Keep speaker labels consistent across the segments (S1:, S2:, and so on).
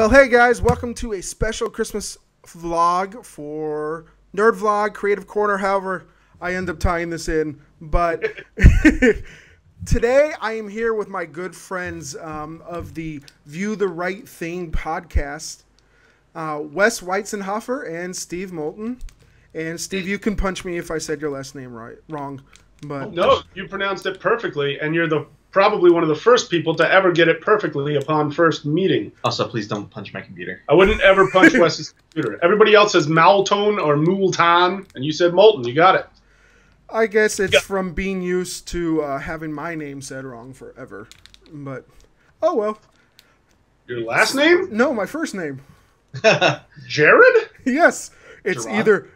S1: Well, hey guys, welcome to a special Christmas vlog for NerdVlog, Creative Corner, however I end up tying this in. But today I am here with my good friends of the View the Right Thing podcast, Wes Weitzenhofer and Steve Moulton. And Steve, you can punch me if I said your last name wrong. But
S2: no, you pronounced it perfectly, and you're probably one of the first people to ever get it perfectly upon first meeting.
S3: Also, please don't punch my computer.
S2: I wouldn't ever punch Wes's computer. Everybody else says Moulton or Moulton, and you said Moulton. You got it.
S1: I guess it's from being used to having my name said wrong forever. But, oh well.
S2: Your last name?
S1: No, my first name.
S2: Jared?
S1: Yes. It's
S3: Gerard?
S1: either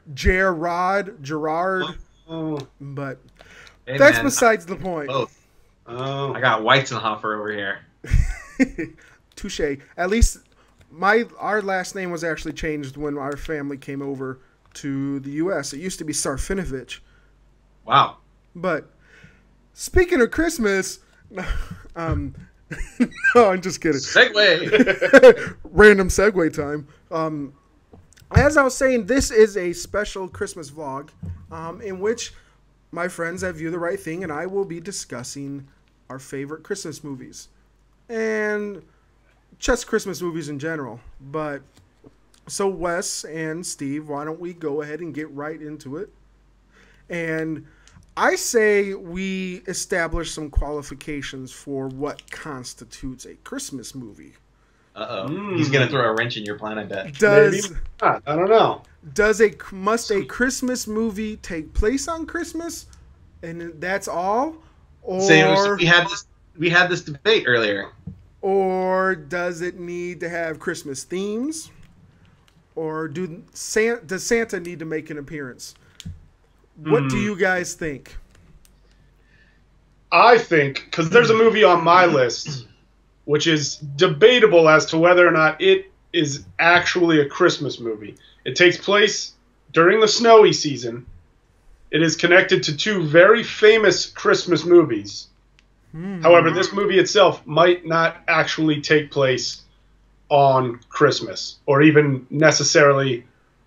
S1: Gerard, but
S3: Hey,
S1: that's
S3: man,
S1: besides the point.
S3: Both.
S2: Oh.
S3: I got Weitzenhofer over here.
S1: Touche. At least our last name was actually changed when our family came over to the U.S. It used to be Sarfinovich.
S3: Wow.
S1: But speaking of Christmas, no, I'm just kidding.
S3: Segway.
S1: Random segue time. As I was saying, this is a special Christmas vlog in which my friends at View the Right Thing and I will be discussing our favorite Christmas movies and just Christmas movies in general. But so Wes and Steve, why don't we go ahead and get right into it? And I say we establish some qualifications for what constitutes a Christmas movie.
S3: Uh-oh. He's going to throw a wrench in your plan, I bet.
S2: Maybe not. I don't know.
S1: Must a Christmas movie take place on Christmas, and that's all? Or
S3: we had this debate earlier.
S1: Or does it need to have Christmas themes? Or does Santa need to make an appearance? What do you guys think?
S2: I think, because there's a movie on my list which is debatable as to whether or not it is actually a Christmas movie. It takes place during the snowy season. It is connected to two very famous Christmas movies. However, this movie itself might not actually take place on Christmas or even necessarily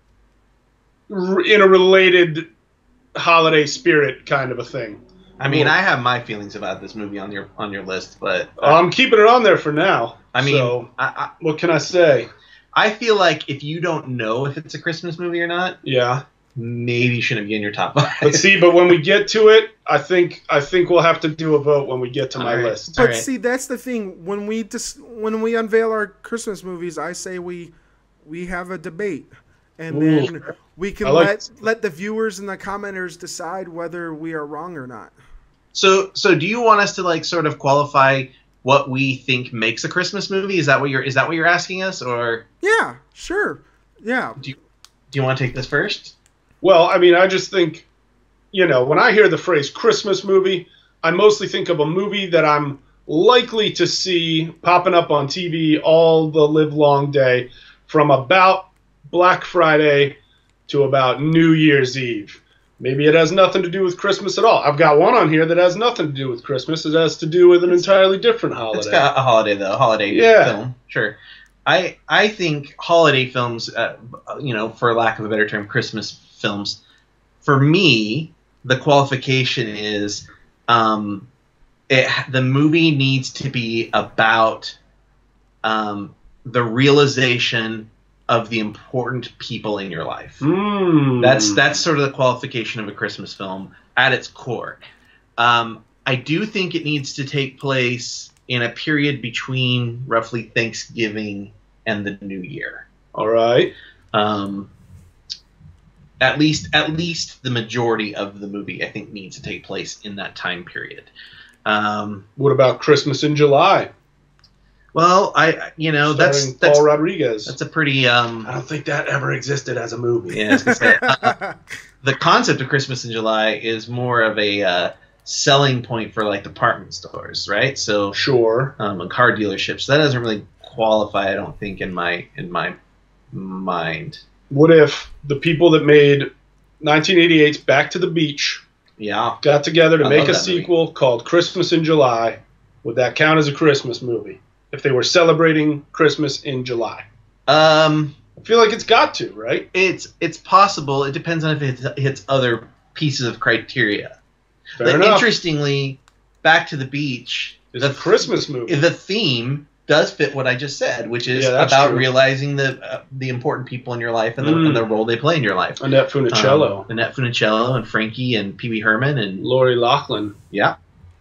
S2: in a related holiday spirit kind of a thing.
S3: I mean, I have my feelings about this movie on your list, but
S2: I'm keeping it on there for now.
S3: I mean,
S2: so, what can I say?
S3: I feel like if you don't know if it's a Christmas movie or not,
S2: Yeah.
S3: maybe you shouldn't be in your top 5.
S2: But when we get to it, I think we'll have to do a vote when we get to my list.
S1: But see, that's the thing. When we unveil our Christmas movies, I say we have a debate, and then we can let the viewers and the commenters decide whether we are wrong or not.
S3: So do you want us to sort of qualify what we think makes a Christmas movie? Is that what you're asking us, or?
S1: Yeah, sure. Yeah.
S3: Do you want to take this first?
S2: Well, I mean, I just think, when I hear the phrase Christmas movie, I mostly think of a movie that I'm likely to see popping up on TV all the livelong day from about Black Friday to about New Year's Eve. Maybe it has nothing to do with Christmas at all. I've got one on here that has nothing to do with Christmas. It has to do with an entirely different holiday.
S3: It's got a holiday, though. Holiday film. Sure. I think holiday films, for lack of a better term, Christmas films, for me, the qualification is the movie needs to be about the realization of the important people in your life. That's sort of the qualification of a Christmas film at its core. I do think it needs to take place in a period between roughly Thanksgiving and the New Year.
S2: All right.
S3: At least the majority of the movie, I think, needs to take place in that time period.
S2: What about Christmas in July?
S3: Well, that's
S2: Paul Rodriguez.
S3: That's a pretty.
S2: I don't think that ever existed as a movie.
S3: Yeah, I was gonna say, the concept of Christmas in July is more of a selling point for department stores, right? So
S2: sure.
S3: And car dealerships. That doesn't really qualify, I don't think, in my mind.
S2: What if the people that made 1988's Back to the Beach got together to make a sequel called Christmas in July? Would that count as a Christmas movie if they were celebrating Christmas in July? I feel like it's got to, right?
S3: It's possible. It depends on if it hits other pieces of criteria.
S2: Fair enough.
S3: Interestingly, Back to the Beach,
S2: It's a Christmas movie.
S3: The theme does fit what I just said, which is about realizing the important people in your life and the role they play in your life.
S2: Annette Funicello.
S3: Annette Funicello and Frankie and Pee Wee Herman and
S2: Lori Loughlin.
S3: Yeah.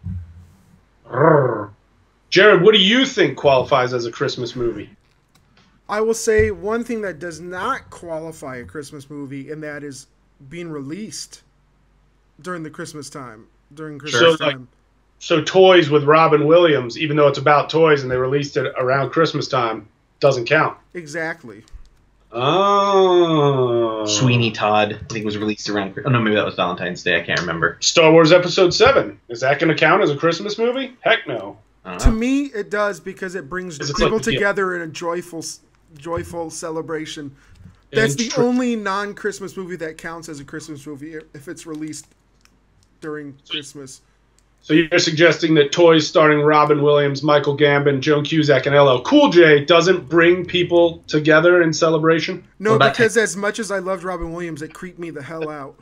S2: Jared, what do you think qualifies as a Christmas movie?
S1: I will say one thing that does not qualify a Christmas movie, and that is being released during the Christmas time. During Christmas time.
S2: So Toys with Robin Williams, even though it's about toys and they released it around Christmas time, doesn't count.
S1: Exactly.
S2: Oh.
S3: Sweeney Todd, I think, was released around... Oh, no, maybe that was Valentine's Day. I can't remember.
S2: Star Wars Episode 7. Is that going to count as a Christmas movie? Heck no.
S1: To me, it does because it brings people together in a joyful celebration. That's the only non-Christmas movie that counts as a Christmas movie if it's released during Christmas.
S2: So you're suggesting that Toys starring Robin Williams, Michael Gambon, Joan Cusack, and LL Cool J doesn't bring people together in celebration?
S1: No, because as much as I loved Robin Williams, it creeped me the hell out.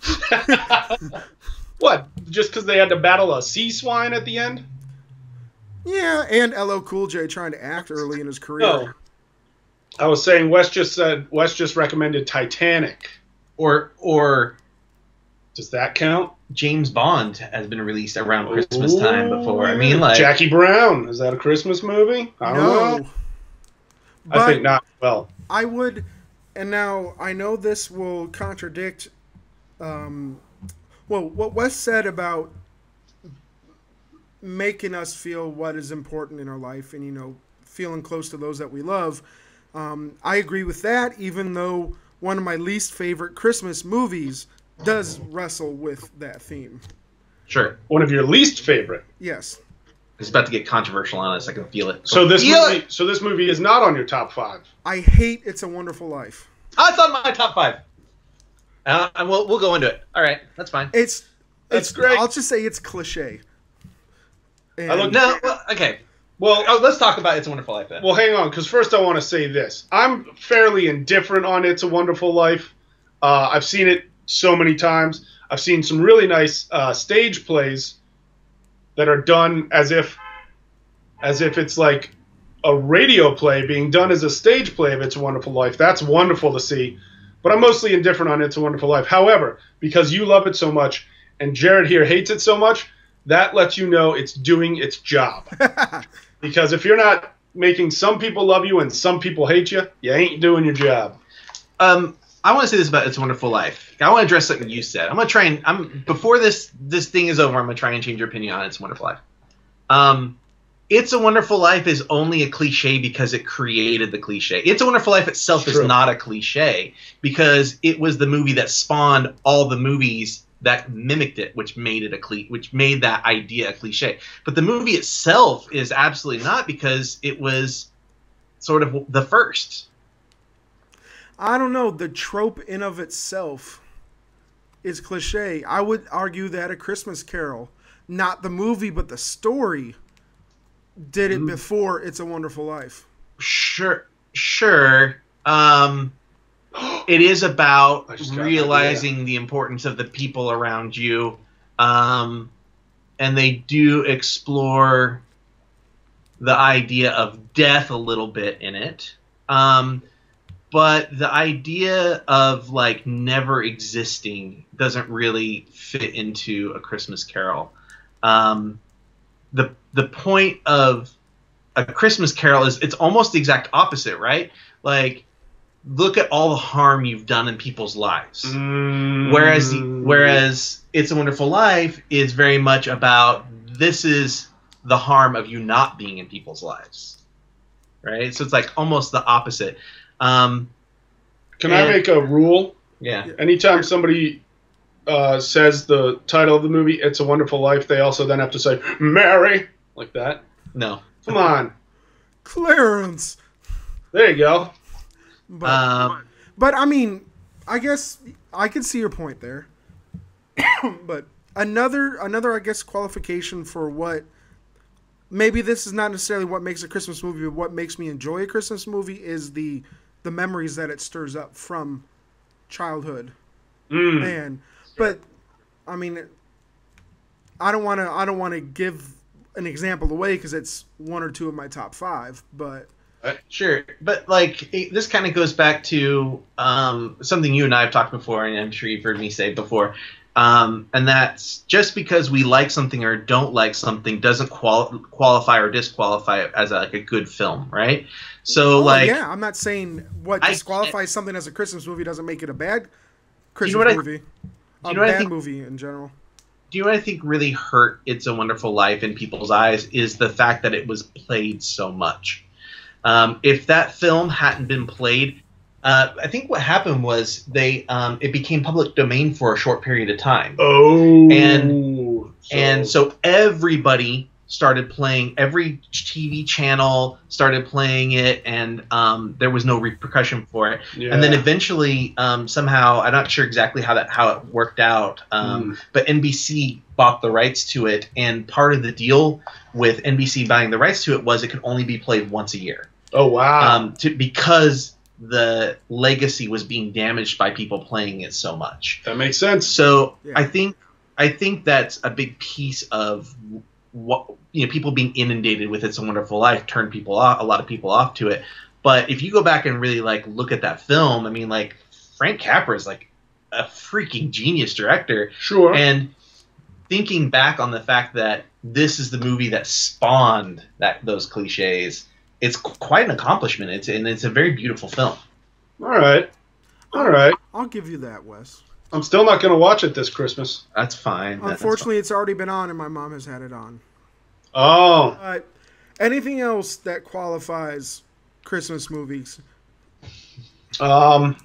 S2: What? Just because they had to battle a sea swine at the end?
S1: Yeah, and LL Cool J trying to act early in his career.
S2: No. I was saying Wes just recommended Titanic.
S3: Or
S2: does that count?
S3: James Bond has been released around Christmas time before. I mean, like
S2: Jackie Brown. Is that a Christmas movie? I don't know. I think not. Well,
S1: I would, and now I know this will contradict what Wes said about making us feel what is important in our life and, feeling close to those that we love. I agree with that, even though one of my least favorite Christmas movies does wrestle with that theme.
S3: Sure.
S2: One of your least favorite?
S1: Yes.
S3: It's about to get controversial on us. I can feel it.
S2: So this movie is not on your top 5.
S1: I hate It's a Wonderful Life.
S3: Oh, it's on my top 5. And we'll go into it. All right, that's fine.
S1: It's
S2: great.
S1: I'll just say it's cliche.
S3: Okay. Well, let's talk about It's a Wonderful Life then.
S2: Well, hang on, because first I want to say this. I'm fairly indifferent on It's a Wonderful Life. I've seen it so many times. I've seen some really nice stage plays that are done as if it's like a radio play being done as a stage play of It's a Wonderful Life. That's wonderful to see. But I'm mostly indifferent on It's a Wonderful Life. However, because you love it so much and Jared here hates it so much, that lets you know it's doing its job. Because if you're not making some people love you and some people hate you, you ain't doing your job.
S3: I want to say this about It's a Wonderful Life. I want to address something you said. I'm going to try and before this thing is over, I'm going to try and change your opinion on It's a Wonderful Life. It's a Wonderful Life is only a cliche because it created the cliche. It's a Wonderful Life itself is not a cliche because it was the movie that spawned all the movies that mimicked it, which made that idea a cliche. But the movie itself is absolutely not, because it was sort of the first.
S1: I don't know. The trope in of itself is cliche. I would argue that A Christmas Carol, not the movie, but the story, did it before It's a Wonderful Life. Sure.
S3: It is about realizing the importance of the people around you. And they do explore the idea of death a little bit in it. But the idea of like never existing doesn't really fit into A Christmas Carol. The point of A Christmas Carol is it's almost the exact opposite, right? Like, look at all the harm you've done in people's lives. Whereas It's a Wonderful Life is very much about this is the harm of you not being in people's lives, right? So it's like almost the opposite.
S2: Can I make a rule?
S3: Yeah.
S2: Anytime somebody says the title of the movie, It's a Wonderful Life, they also then have to say, Mary, like that.
S3: No.
S2: Come on.
S1: Clarence.
S2: There you go.
S1: But I mean, I guess I can see your point there. But another, I guess, qualification for what maybe this is not necessarily what makes a Christmas movie, but what makes me enjoy a Christmas movie is the memories that it stirs up from childhood. But I mean, I don't want to give an example away because it's one or two of my top 5, but
S3: sure. But like this kind of goes back to something you and I have talked before, and I'm sure you've heard me say before. And that's just because we like something or don't like something doesn't qualify or disqualify it as a good film, right? So
S1: yeah, I'm not saying what disqualifies something as a Christmas movie doesn't make it a bad Christmas movie. A bad movie in general.
S3: Do you know what I think really hurt It's a Wonderful Life in people's eyes is the fact that it was played so much. If that film hadn't been played, I think what happened was it became public domain for a short period of time. And so everybody started playing, every TV channel started playing it, and there was no repercussion for it. And then eventually, somehow, I'm not sure exactly how it worked out, but NBC bought the rights to it, and part of the deal with NBC buying the rights to it was it could only be played once a year.
S2: Oh, wow.
S3: Because the legacy was being damaged by people playing it so much.
S2: That makes sense.
S3: So yeah. I think that's a big piece of what people being inundated with It's a Wonderful Life turned people off, a lot of people off to it. But if you go back and really look at that film, I mean, Frank Capra is a freaking genius director.
S2: Sure.
S3: And thinking back on the fact that this is the movie that spawned those cliches, it's quite an accomplishment. It's a very beautiful film.
S2: All right.
S1: I'll give you that, Wes.
S2: I'm still not going to watch it this Christmas.
S3: That's fine.
S1: Unfortunately, it's already been on, and my mom has had it on.
S2: Oh.
S1: Anything else that qualifies Christmas movies?
S2: That's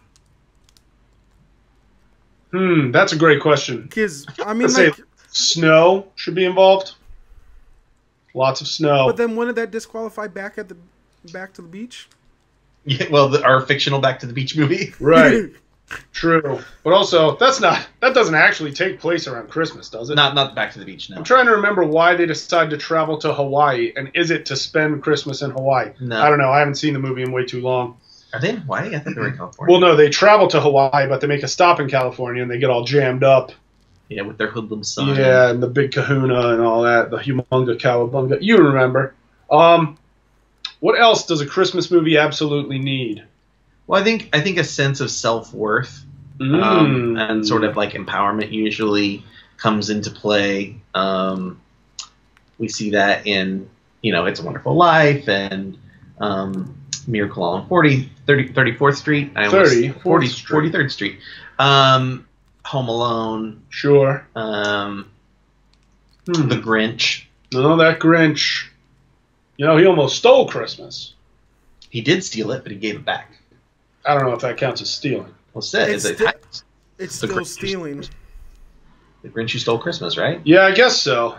S2: a great question.
S1: Because I mean,
S2: snow should be involved. Lots of snow.
S1: But then wouldn't that disqualify Back to the Beach?
S3: Yeah, well, our fictional Back to the Beach movie.
S2: Right. True. But also, that doesn't actually take place around Christmas, does it?
S3: Not Back to the Beach, no.
S2: I'm trying to remember why they decided to travel to Hawaii, and is it to spend Christmas in Hawaii?
S3: No.
S2: I don't know. I haven't seen the movie in way too long.
S3: Are they in Hawaii? I thought they were in California.
S2: Well, no, they travel to Hawaii, but they make a stop in California, and they get all jammed up.
S3: Yeah, with their hoodlum son.
S2: Yeah, and the big kahuna and all that, the humunga cowabunga. You remember. What else does a Christmas movie absolutely need?
S3: Well, I think a sense of self-worth and sort of empowerment usually comes into play. We see that in, It's a Wonderful Life and Miracle on 34th Street. 43rd Street. Home Alone.
S2: Sure.
S3: The Grinch.
S2: No, that Grinch. He almost stole Christmas.
S3: He did steal it, but he gave it back.
S2: I don't know if that counts as stealing.
S3: Well,
S1: it's still stealing.
S3: The Grinch who stole Christmas, right?
S2: Yeah, I guess so.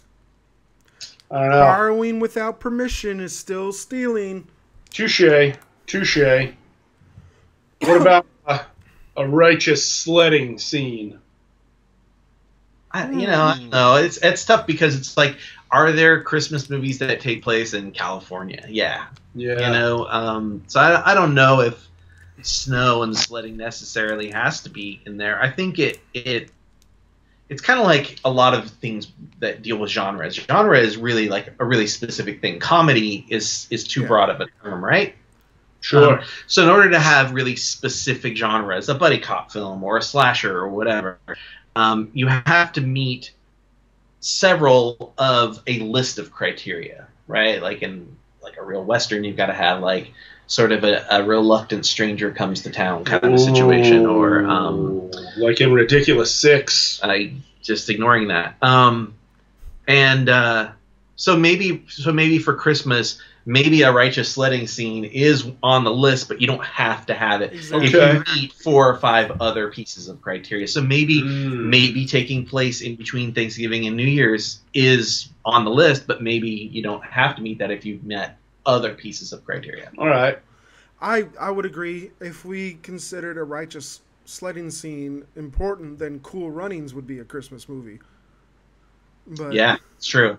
S2: I don't know.
S1: Borrowing without permission is still stealing. Touche.
S2: What about a righteous sledding scene?
S3: I don't know. It's tough because it's are there Christmas movies that take place in California? Yeah. So I don't know if snow and sledding necessarily has to be in there. I think it's kind of like a lot of things that deal with genres. Genre is really a really specific thing. Comedy is too broad of a term, right?
S2: Sure.
S3: So in order to have really specific genres, a buddy cop film or a slasher or whatever, you have to meet several of a list of criteria, right? Like in a real Western, you've got to have sort of a reluctant stranger comes to town kind of a situation, or
S2: like in Ridiculous Six.
S3: Just ignoring that. So maybe for Christmas, maybe a righteous sledding scene is on the list, but you don't have to have it if you meet 4 or 5 other pieces of criteria. So maybe taking place in between Thanksgiving and New Year's is on the list, but maybe you don't have to meet that if you've met other pieces of criteria.
S2: All right.
S1: I would agree. If we considered a righteous sledding scene important, then Cool Runnings would be a Christmas movie. But
S3: yeah, it's true.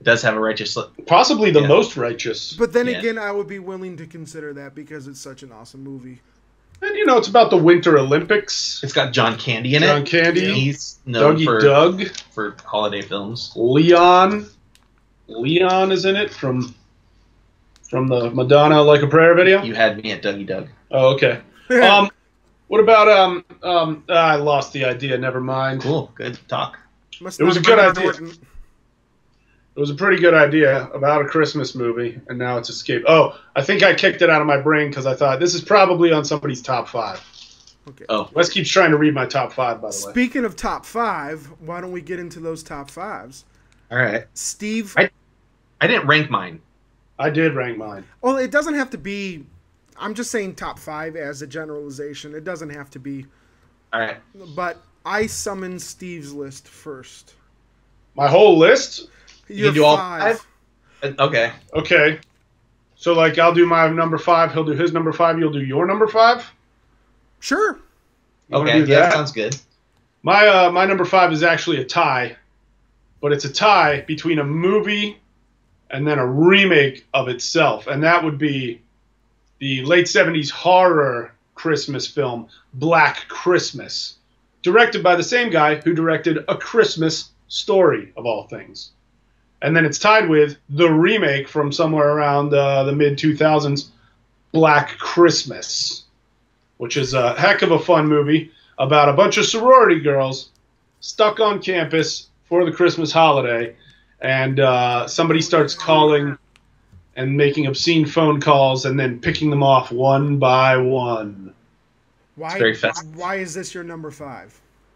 S3: It does have a righteous...
S2: Possibly the most righteous.
S1: But then again, I would be willing to consider that because it's such an awesome movie.
S2: And, you know, it's about the Winter Olympics.
S3: It's got John Candy in it.
S2: John Candy.
S3: He's known for holiday films.
S2: Leon is in it from the Madonna Like a Prayer video.
S3: You had me at Dougie Doug.
S2: Oh, okay. What about I lost the idea. Never mind.
S3: Cool. Good talk.
S2: It was a good idea. It was a pretty good idea about a Christmas movie, and now it's escaped. Oh, I think I kicked it out of my brain because I thought this is probably on somebody's top 5.
S1: Okay.
S3: Oh.
S2: Wes keeps trying to read my top 5, by the way.
S1: Speaking of top 5, why don't we get into those top 5s?
S3: All right.
S1: Steve.
S3: I didn't rank mine.
S2: I did rank mine.
S1: Well, it doesn't have to be. I'm just saying top 5 as a generalization. It doesn't have to be.
S3: All right.
S1: But I summoned Steve's list first.
S2: My whole list?
S3: You can do all 5? Okay.
S2: Okay. So, like, I'll do my number 5, he'll do his number 5, you'll do your number 5?
S1: Sure.
S3: Okay, yeah, that sounds good.
S2: My number 5 is actually a tie, but it's a tie between a movie and then a remake of itself, and that would be the late 70s horror Christmas film, Black Christmas, directed by the same guy who directed A Christmas Story, of all things. And then it's tied with the remake from somewhere around the mid-2000s, Black Christmas, which is a heck of a fun movie about a bunch of sorority girls stuck on campus for the Christmas holiday, and somebody starts calling and making obscene phone calls and then picking them off one by one.
S1: Why?
S3: It's very festive.
S1: Why is this your number 5?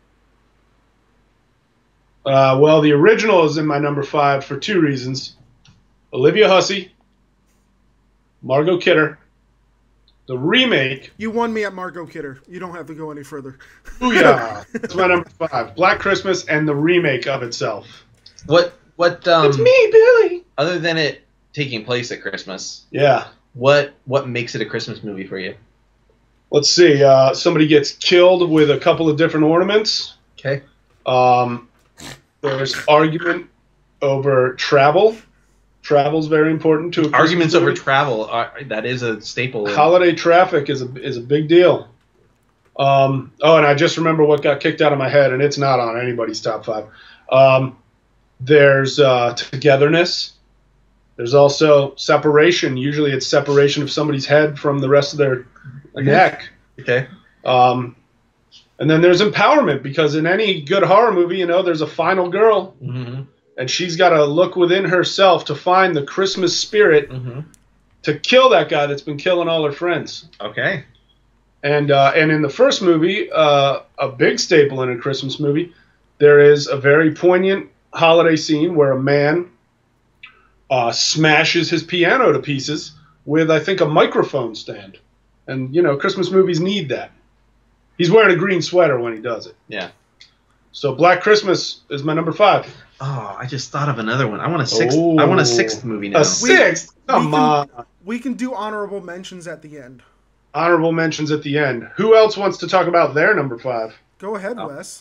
S2: Well, the original is in my number 5 for 2 reasons. Olivia Hussey, Margot Kidder. The remake...
S1: You won me at Margot Kidder. You don't have to go any further.
S2: Booyah! That's my number 5. Black Christmas and the remake of itself.
S3: What
S2: It's me, Billy!
S3: Other than it taking place at Christmas,
S2: yeah,
S3: what makes it a Christmas movie for you?
S2: Let's see. Somebody gets killed with a couple of different ornaments.
S3: Okay.
S2: There's argument over travel. Travel's very important to a Christmas
S3: Arguments
S2: movie.
S3: over travel. That is a staple.
S2: Holiday traffic is a big deal. And I just remember what got kicked out of my head, and it's not on anybody's top 5. There's togetherness. There's also separation. Usually it's separation of somebody's head from the rest of their neck.
S3: Okay.
S2: And then there's empowerment, because in any good horror movie, you know, there's a final girl, and she's got to look within herself to find the Christmas spirit to kill that guy that's been killing all her friends.
S3: Okay.
S2: And in the first movie, a big staple in a Christmas movie, there is a very poignant holiday scene where a man smashes his piano to pieces with, I think, a microphone stand. And, you know, Christmas movies need that. He's wearing a green sweater when he does it.
S3: Yeah.
S2: So Black Christmas is my number 5.
S3: Oh, I just thought of another one. I want a 6th. I want a 6th movie now.
S2: A 6th? Come on.
S1: We can do honorable mentions at the end.
S2: Honorable mentions at the end. Who else wants to talk about their number 5?
S1: Go ahead, Wes.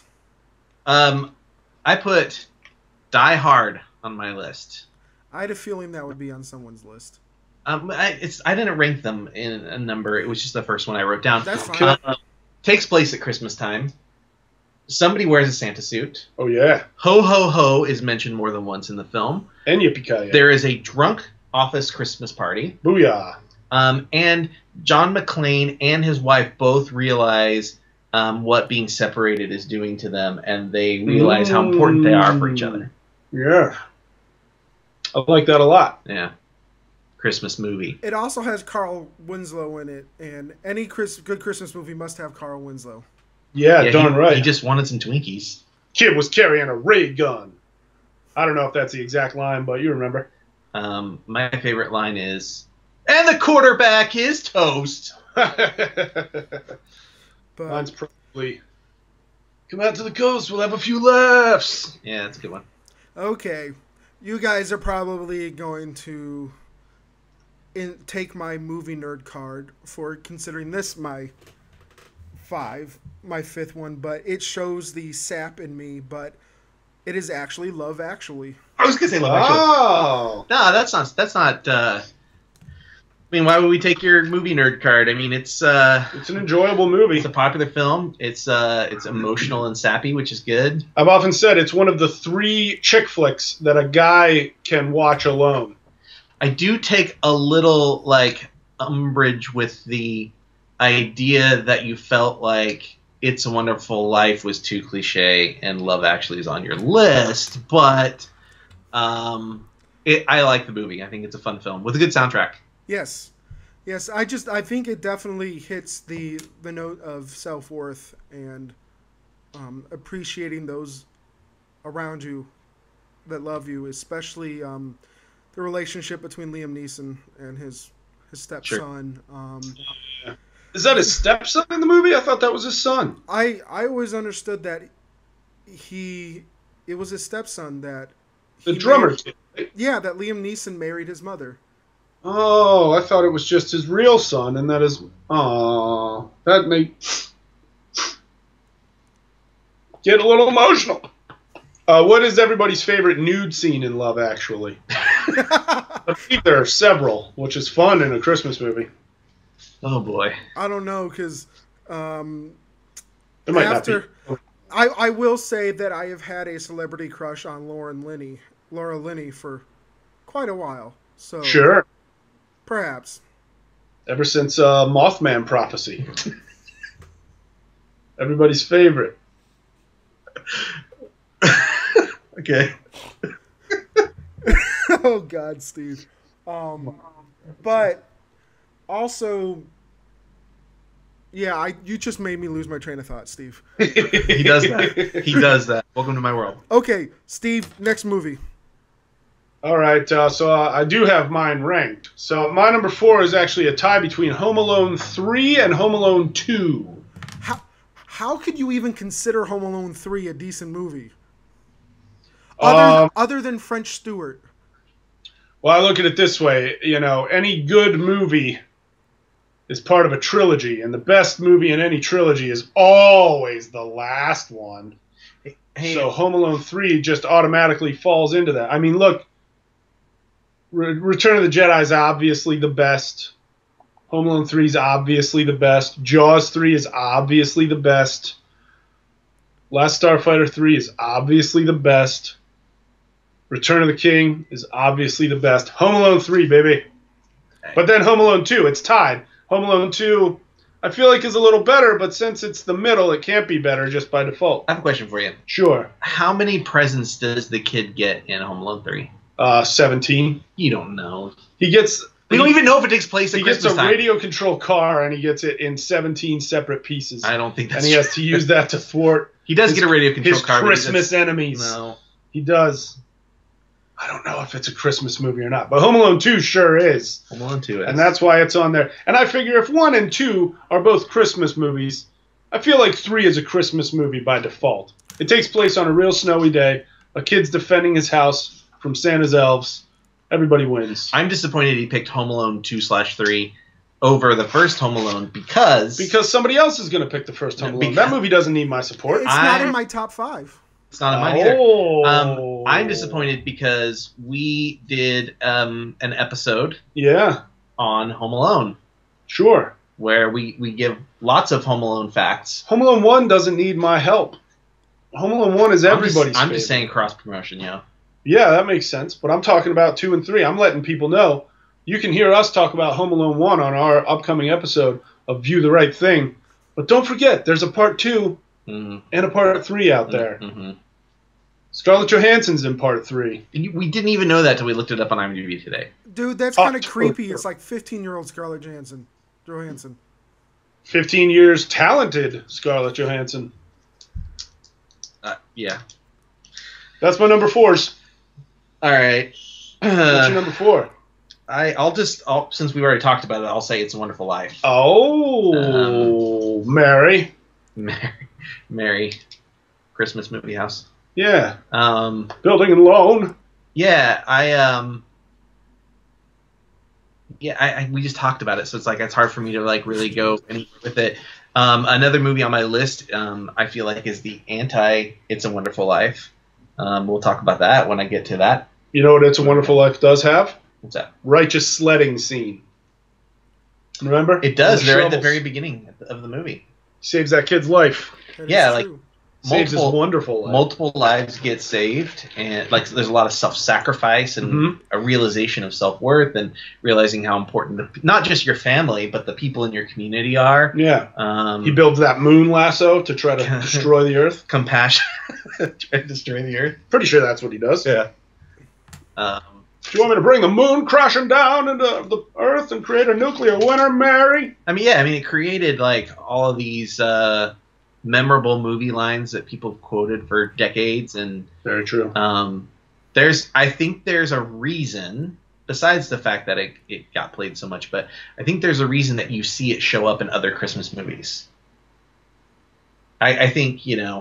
S3: I put Die Hard on my list.
S1: I had a feeling that would be on someone's list.
S3: I didn't rank them in a number. It was just the first one I wrote down.
S1: That's fine.
S3: Takes place at Christmas time. Somebody wears a Santa suit.
S2: Oh, yeah.
S3: Ho, ho, ho is mentioned more than once in the film.
S2: And yippee-ki-yay.
S3: There is a drunk office Christmas party.
S2: Booyah.
S3: And John McClane and his wife both realize what being separated is doing to them, and they realize how important they are for each other.
S2: Yeah. I like that a lot.
S3: Yeah. Christmas movie.
S1: It also has Carl Winslow in it, and any good Christmas movie must have Carl Winslow.
S2: Yeah, darn right.
S3: He just wanted some Twinkies.
S2: Kid was carrying a ray gun. I don't know if that's the exact line, but you remember.
S3: My favorite line is, and the quarterback is toast.
S1: But
S2: Mine's probably, come out to the coast, we'll have a few laughs.
S3: Yeah, that's a good one.
S1: Okay. You guys are probably going to take my movie nerd card for considering this my 5, my 5th one, but it shows the sap in me. But It is actually Love Actually.
S3: I was gonna say Love Actually.
S2: Oh,
S3: No, that's not. I mean, why would we take your movie nerd card? I mean, it's
S2: an enjoyable movie.
S3: It's a popular film. It's emotional and sappy, which is good.
S2: I've often said it's one of the 3 chick flicks that a guy can watch alone.
S3: I do take a little umbrage with the idea that you felt like It's a Wonderful Life was too cliche and Love Actually is on your list, but I like the movie. I think it's a fun film with a good soundtrack.
S1: Yes. I think it definitely hits the note of self-worth and appreciating those around you that love you, especially the relationship between Liam Neeson and his stepson.
S3: Sure.
S2: Is that his stepson in the movie? I thought that was his son.
S1: I always understood that it was his stepson that
S2: the drummer kid. Right?
S1: Yeah, that Liam Neeson married his mother.
S2: Oh, I thought it was just his real son, and that is. Oh, that makes get a little emotional. What is everybody's favorite nude scene in Love Actually? I think there are several, which is fun in a Christmas movie.
S3: Oh boy.
S1: I don't know, because
S2: It might not be.
S1: I will say that I have had a celebrity crush on Laura Linney for quite a while. So
S2: Sure.
S1: Perhaps.
S2: Ever since Mothman Prophecy. Everybody's favorite.
S3: Okay.
S1: Oh God, Steve. But also, yeah, you just made me lose my train of thought, Steve.
S3: He does that. He does that. Welcome to my world.
S1: Okay, Steve, next movie.
S2: All right, so I do have mine ranked. So my number 4 is actually a tie between Home Alone 3 and Home Alone 2.
S1: How could you even consider Home Alone 3 a decent movie? Other than French Stewart.
S2: Well, I look at it this way. You know, any good movie is part of a trilogy, and the best movie in any trilogy is always the last one.
S3: Hey,
S2: so Home Alone 3 just automatically falls into that. I mean, look, Return of the Jedi is obviously the best. Home Alone 3 is obviously the best. Jaws 3 is obviously the best. Last Starfighter 3 is obviously the best. Return of the King is obviously the best. Home Alone 3, baby. But then Home Alone 2, it's tied. Home Alone 2, I feel like is a little better, but since it's the middle, it can't be better just by default.
S3: I have a question for you.
S2: Sure.
S3: How many presents does the kid get in Home Alone 3?
S2: 17.
S3: You don't know.
S2: We
S3: don't even know if it takes place at Christmas time.
S2: He gets a radio control car, and he gets it in 17 separate pieces.
S3: I don't think that's
S2: true. And he has to use that to thwart
S3: He does get a radio control car.
S2: His Christmas enemies.
S3: No.
S2: He does. I don't know if it's a Christmas movie or not, but Home Alone 2 sure is.
S3: Home Alone 2 is.
S2: And that's why it's on there. And I figure if 1 and 2 are both Christmas movies, I feel like 3 is a Christmas movie by default. It takes place on a real snowy day. A kid's defending his house from Santa's elves. Everybody wins.
S3: I'm disappointed he picked Home Alone 2/3 over the first Home Alone because
S2: somebody else is going to pick the first Home Alone. That movie doesn't need my support.
S1: It's not in my top 5.
S3: It's not in mine either. I'm disappointed because we did an episode on Home Alone.
S2: Sure.
S3: Where we give lots of Home Alone facts.
S2: Home Alone 1 doesn't need my help. Home Alone 1 is everybody's
S3: I'm just saying cross-promotion, yeah.
S2: Yeah, that makes sense. But I'm talking about 2 and 3. I'm letting people know. You can hear us talk about Home Alone 1 on our upcoming episode of View the Right Thing. But don't forget, there's a part 2 and a part 3 out there.
S3: Mm-hmm.
S2: Scarlett Johansson's in part 3.
S3: We didn't even know that till we looked it up on IMDb today.
S1: Dude, that's kind of creepy. It's like 15-year-old Scarlett Johansson.
S2: 15 years talented Scarlett Johansson.
S3: Yeah.
S2: That's my number 4s.
S3: All right.
S2: What's your number 4?
S3: I'll since we already talked about it, I'll say It's a Wonderful Life.
S2: Oh, Mary.
S3: Christmas movie house.
S2: Yeah. Building and loan.
S3: Yeah, we just talked about it, so it's like it's hard for me to like really go anywhere with it. Another movie on my list, I feel like is the anti It's a Wonderful Life. We'll talk about that when I get to that.
S2: You know what It's a Wonderful Life does have?
S3: What's that?
S2: Righteous sledding scene. Remember?
S3: It does.
S2: The
S3: They're at the
S2: shovels.
S3: very beginning of the movie.
S2: Saves that kid's life.
S3: Yeah, like
S1: true.
S2: Saves his wonderful life.
S3: multiple lives get saved, and like there's a lot of self-sacrifice and a realization of self-worth and realizing how important not just your family but the people in your community are.
S2: Yeah. He builds that moon lasso to try to destroy the earth.
S3: Compassion. Try to destroy the earth.
S2: Pretty sure that's what he does.
S3: Yeah.
S2: Do you want me to bring the moon crashing down into the earth and create a nuclear winter, Mary?
S3: I mean, it created like all of these memorable movie lines that people have quoted for decades, and
S2: very true.
S3: I think there's a reason, besides the fact that it got played so much, but I think there's a reason that you see it show up in other Christmas movies. I think,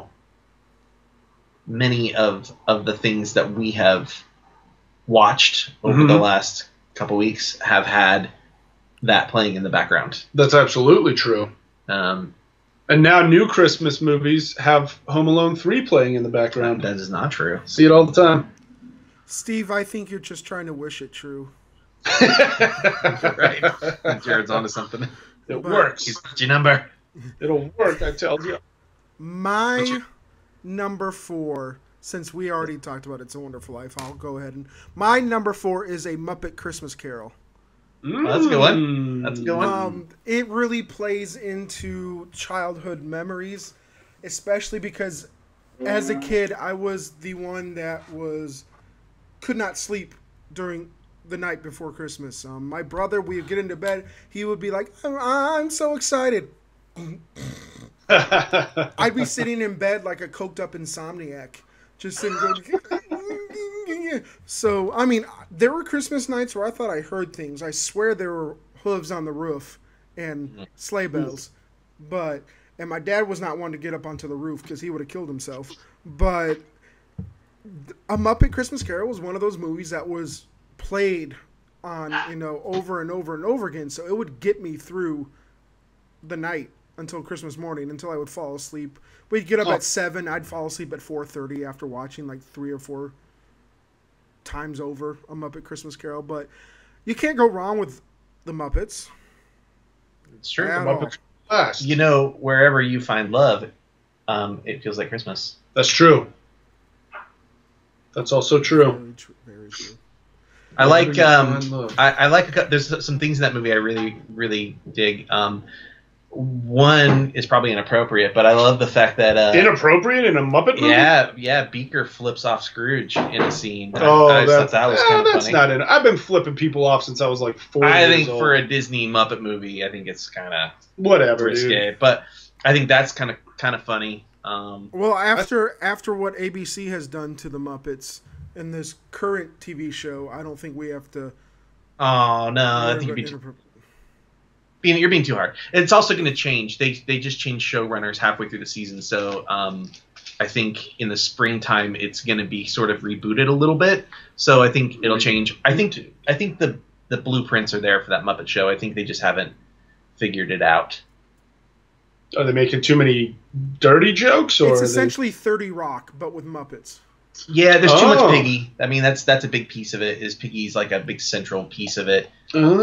S3: many of the things that we have watched over the last couple weeks have had that playing in the background.
S2: That's absolutely true. And now new Christmas movies have Home Alone 3 playing in the background.
S3: That is not true.
S2: See it all the time.
S1: Steve, I think you're just trying to wish it true.
S3: Right. Jared's onto something.
S2: It works.
S3: He's got your number.
S2: It'll work, I tell you.
S1: My number 4, since we already talked about It's a Wonderful Life, I'll go ahead and... My number 4 is A Muppet Christmas Carol.
S3: Oh, that's a good one. That's a good one.
S1: It really plays into childhood memories, especially because as a kid, I was the one that could not sleep during the night before Christmas. My brother, we would get into bed, he would be like, I'm so excited. I'd be sitting in bed like a coked up insomniac, just sitting going... So, I mean, there were Christmas nights where I thought I heard things. I swear there were hooves on the roof and sleigh bells. And my dad was not one to get up onto the roof because he would have killed himself. But A Muppet Christmas Carol was one of those movies that was played on, over and over and over again. So it would get me through the night until Christmas morning, until I would fall asleep. We'd get up at 7. I'd fall asleep at 4:30 after watching like 3 or 4 times over A Muppet Christmas Carol. But you can't go wrong with the Muppets.
S3: It's true.
S2: The Muppets last.
S3: Wherever you find love, it feels like Christmas.
S2: That's true. That's also true.
S1: Very true. Very true.
S3: I like. I like. There's some things in that movie I really, really dig. One is probably inappropriate, but I love the fact that
S2: inappropriate in a Muppet movie.
S3: Yeah. Beaker flips off Scrooge in a scene.
S2: I
S3: thought that was kind of
S2: that's
S3: funny.
S2: not it. I've been flipping people off since I was like 4 years old.
S3: I think for a Disney Muppet movie, I think it's kind of
S2: whatever,
S3: risque,
S2: dude.
S3: but I think that's kind of funny.
S1: Well, after what ABC has done to the Muppets in this current TV show, I don't think we have to.
S3: Oh no, I think you're being too hard. It's also going to change. They just changed showrunners halfway through the season, so I think in the springtime it's going to be sort of rebooted a little bit. So I think it'll change. I think the blueprints are there for that Muppet show. I think they just haven't figured it out.
S2: Are they making too many dirty jokes? Or
S1: it's essentially 30 Rock, but with Muppets.
S3: Yeah, there's too much Piggy. I mean, that's a big piece of it. Is Piggy's like a big central piece of it.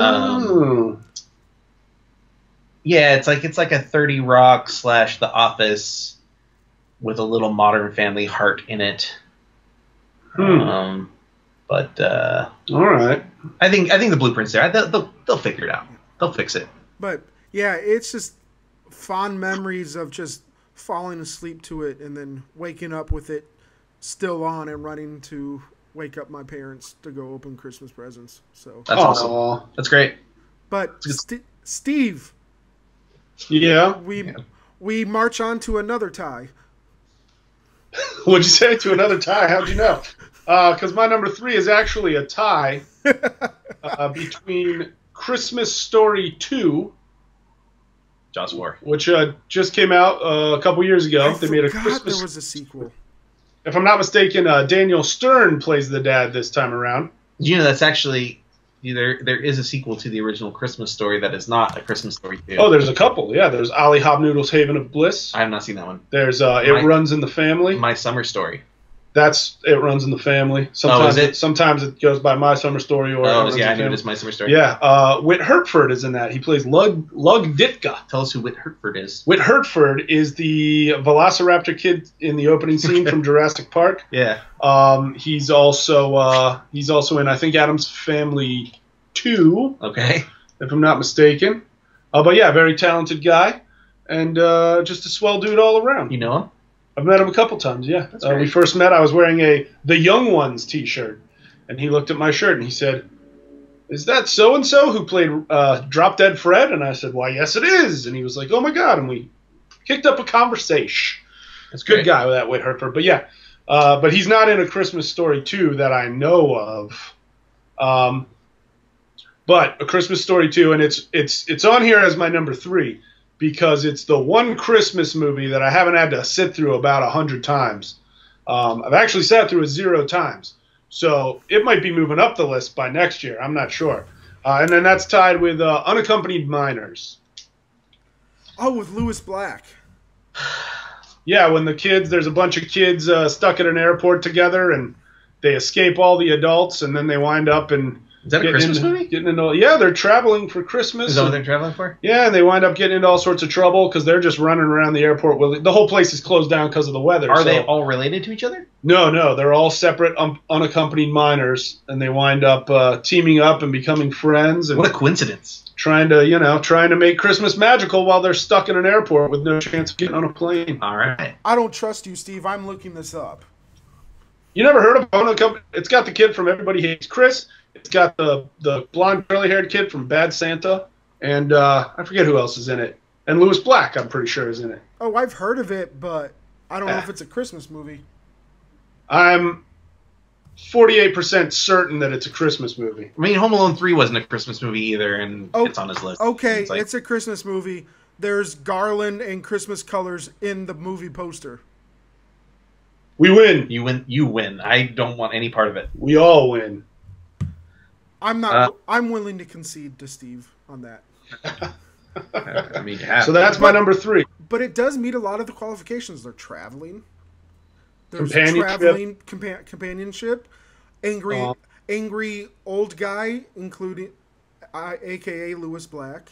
S3: Yeah, it's like a 30 Rock / The Office with a little Modern Family heart in it. But
S2: all right,
S3: I think the blueprint's there. They'll figure it out. They'll fix it.
S1: But yeah, it's just fond memories of just falling asleep to it and then waking up with it still on and running to wake up my parents to go open Christmas presents. So
S3: that's awesome. That's great.
S1: But Steve.
S2: Yeah.
S1: We march on to another tie.
S2: What'd you say? To another tie? How'd you know? Because my number 3 is actually a tie between Christmas Story 2,
S3: Jaws 4,
S2: which just came out a couple years ago. They made a Christmas.
S1: There was a sequel.
S2: If I'm not mistaken, Daniel Stern plays the dad this time around.
S3: That's actually. There is a sequel to the original Christmas Story that is not a Christmas Story 2.
S2: Oh, there's a couple. Yeah, there's Ollie Hobnoodle's Haven of Bliss.
S3: I have not seen that one.
S2: There's It Runs in the Family.
S3: My Summer Story.
S2: It runs in the family. Sometimes it goes by My Summer Story or.
S3: Oh, yeah, I knew it was My Summer Story.
S2: Yeah, Whit Hertford is in that. He plays Lug Ditka.
S3: Tell us who Whit Hertford is.
S2: Whit Hertford is the Velociraptor kid in the opening scene from Jurassic Park.
S3: Yeah.
S2: He's also in, I think, Addams Family 2.
S3: Okay.
S2: If I'm not mistaken. But yeah, very talented guy, and just a swell dude all around.
S3: You know him?
S2: I've met him a couple times, yeah. We first met, I was wearing The Young Ones t-shirt, and he looked at my shirt and he said, "Is that so-and-so who played Drop Dead Fred?" And I said, "Why, yes it is." And he was like, "Oh my God," and we kicked up a conversation. That's good guy with that Whit Hertford. But yeah, but he's not in A Christmas Story 2 that I know of. But A Christmas Story 2, and it's on here as my number 3. Because it's the one Christmas movie that I haven't had to sit through about 100 times. I've actually sat through it 0 times. So it might be moving up the list by next year. I'm not sure. And then that's tied with Unaccompanied Minors.
S1: Oh, with Lewis Black.
S2: Yeah, when there's a bunch of kids stuck at an airport together, and they escape all the adults, and then they wind up in...
S3: Is that a Christmas movie?
S2: Yeah, they're traveling for Christmas.
S3: Is that what they're traveling for?
S2: Yeah, and they wind up getting into all sorts of trouble because they're just running around the airport. The whole place is closed down because of the weather.
S3: Are they all related to each other?
S2: No. They're all separate, unaccompanied minors, and they wind up teaming up and becoming friends. And
S3: what a coincidence.
S2: Trying to make Christmas magical while they're stuck in an airport with no chance of getting on a plane.
S3: All right.
S1: I don't trust you, Steve. I'm looking this up.
S2: You never heard of Unaccompanied? It's got the kid from Everybody Hates Chris. It's got the blonde curly-haired kid from Bad Santa, and I forget who else is in it. And Lewis Black, I'm pretty sure, is in it.
S1: Oh, I've heard of it, but I don't know if it's a Christmas movie.
S2: I'm 48% certain that it's a Christmas movie.
S3: I mean, Home Alone 3 wasn't a Christmas movie either, and it's on his list.
S1: Okay, it's a Christmas movie. There's garland and Christmas colors in the movie poster.
S2: We win.
S3: You win. I don't want any part of it.
S2: We all win.
S1: I'm willing to concede to Steve on that.
S3: I mean,
S2: so that's my number 3.
S1: But it does meet a lot of the qualifications. They're traveling. There's companionship. Angry old guy, including, a.k.a. Lewis Black.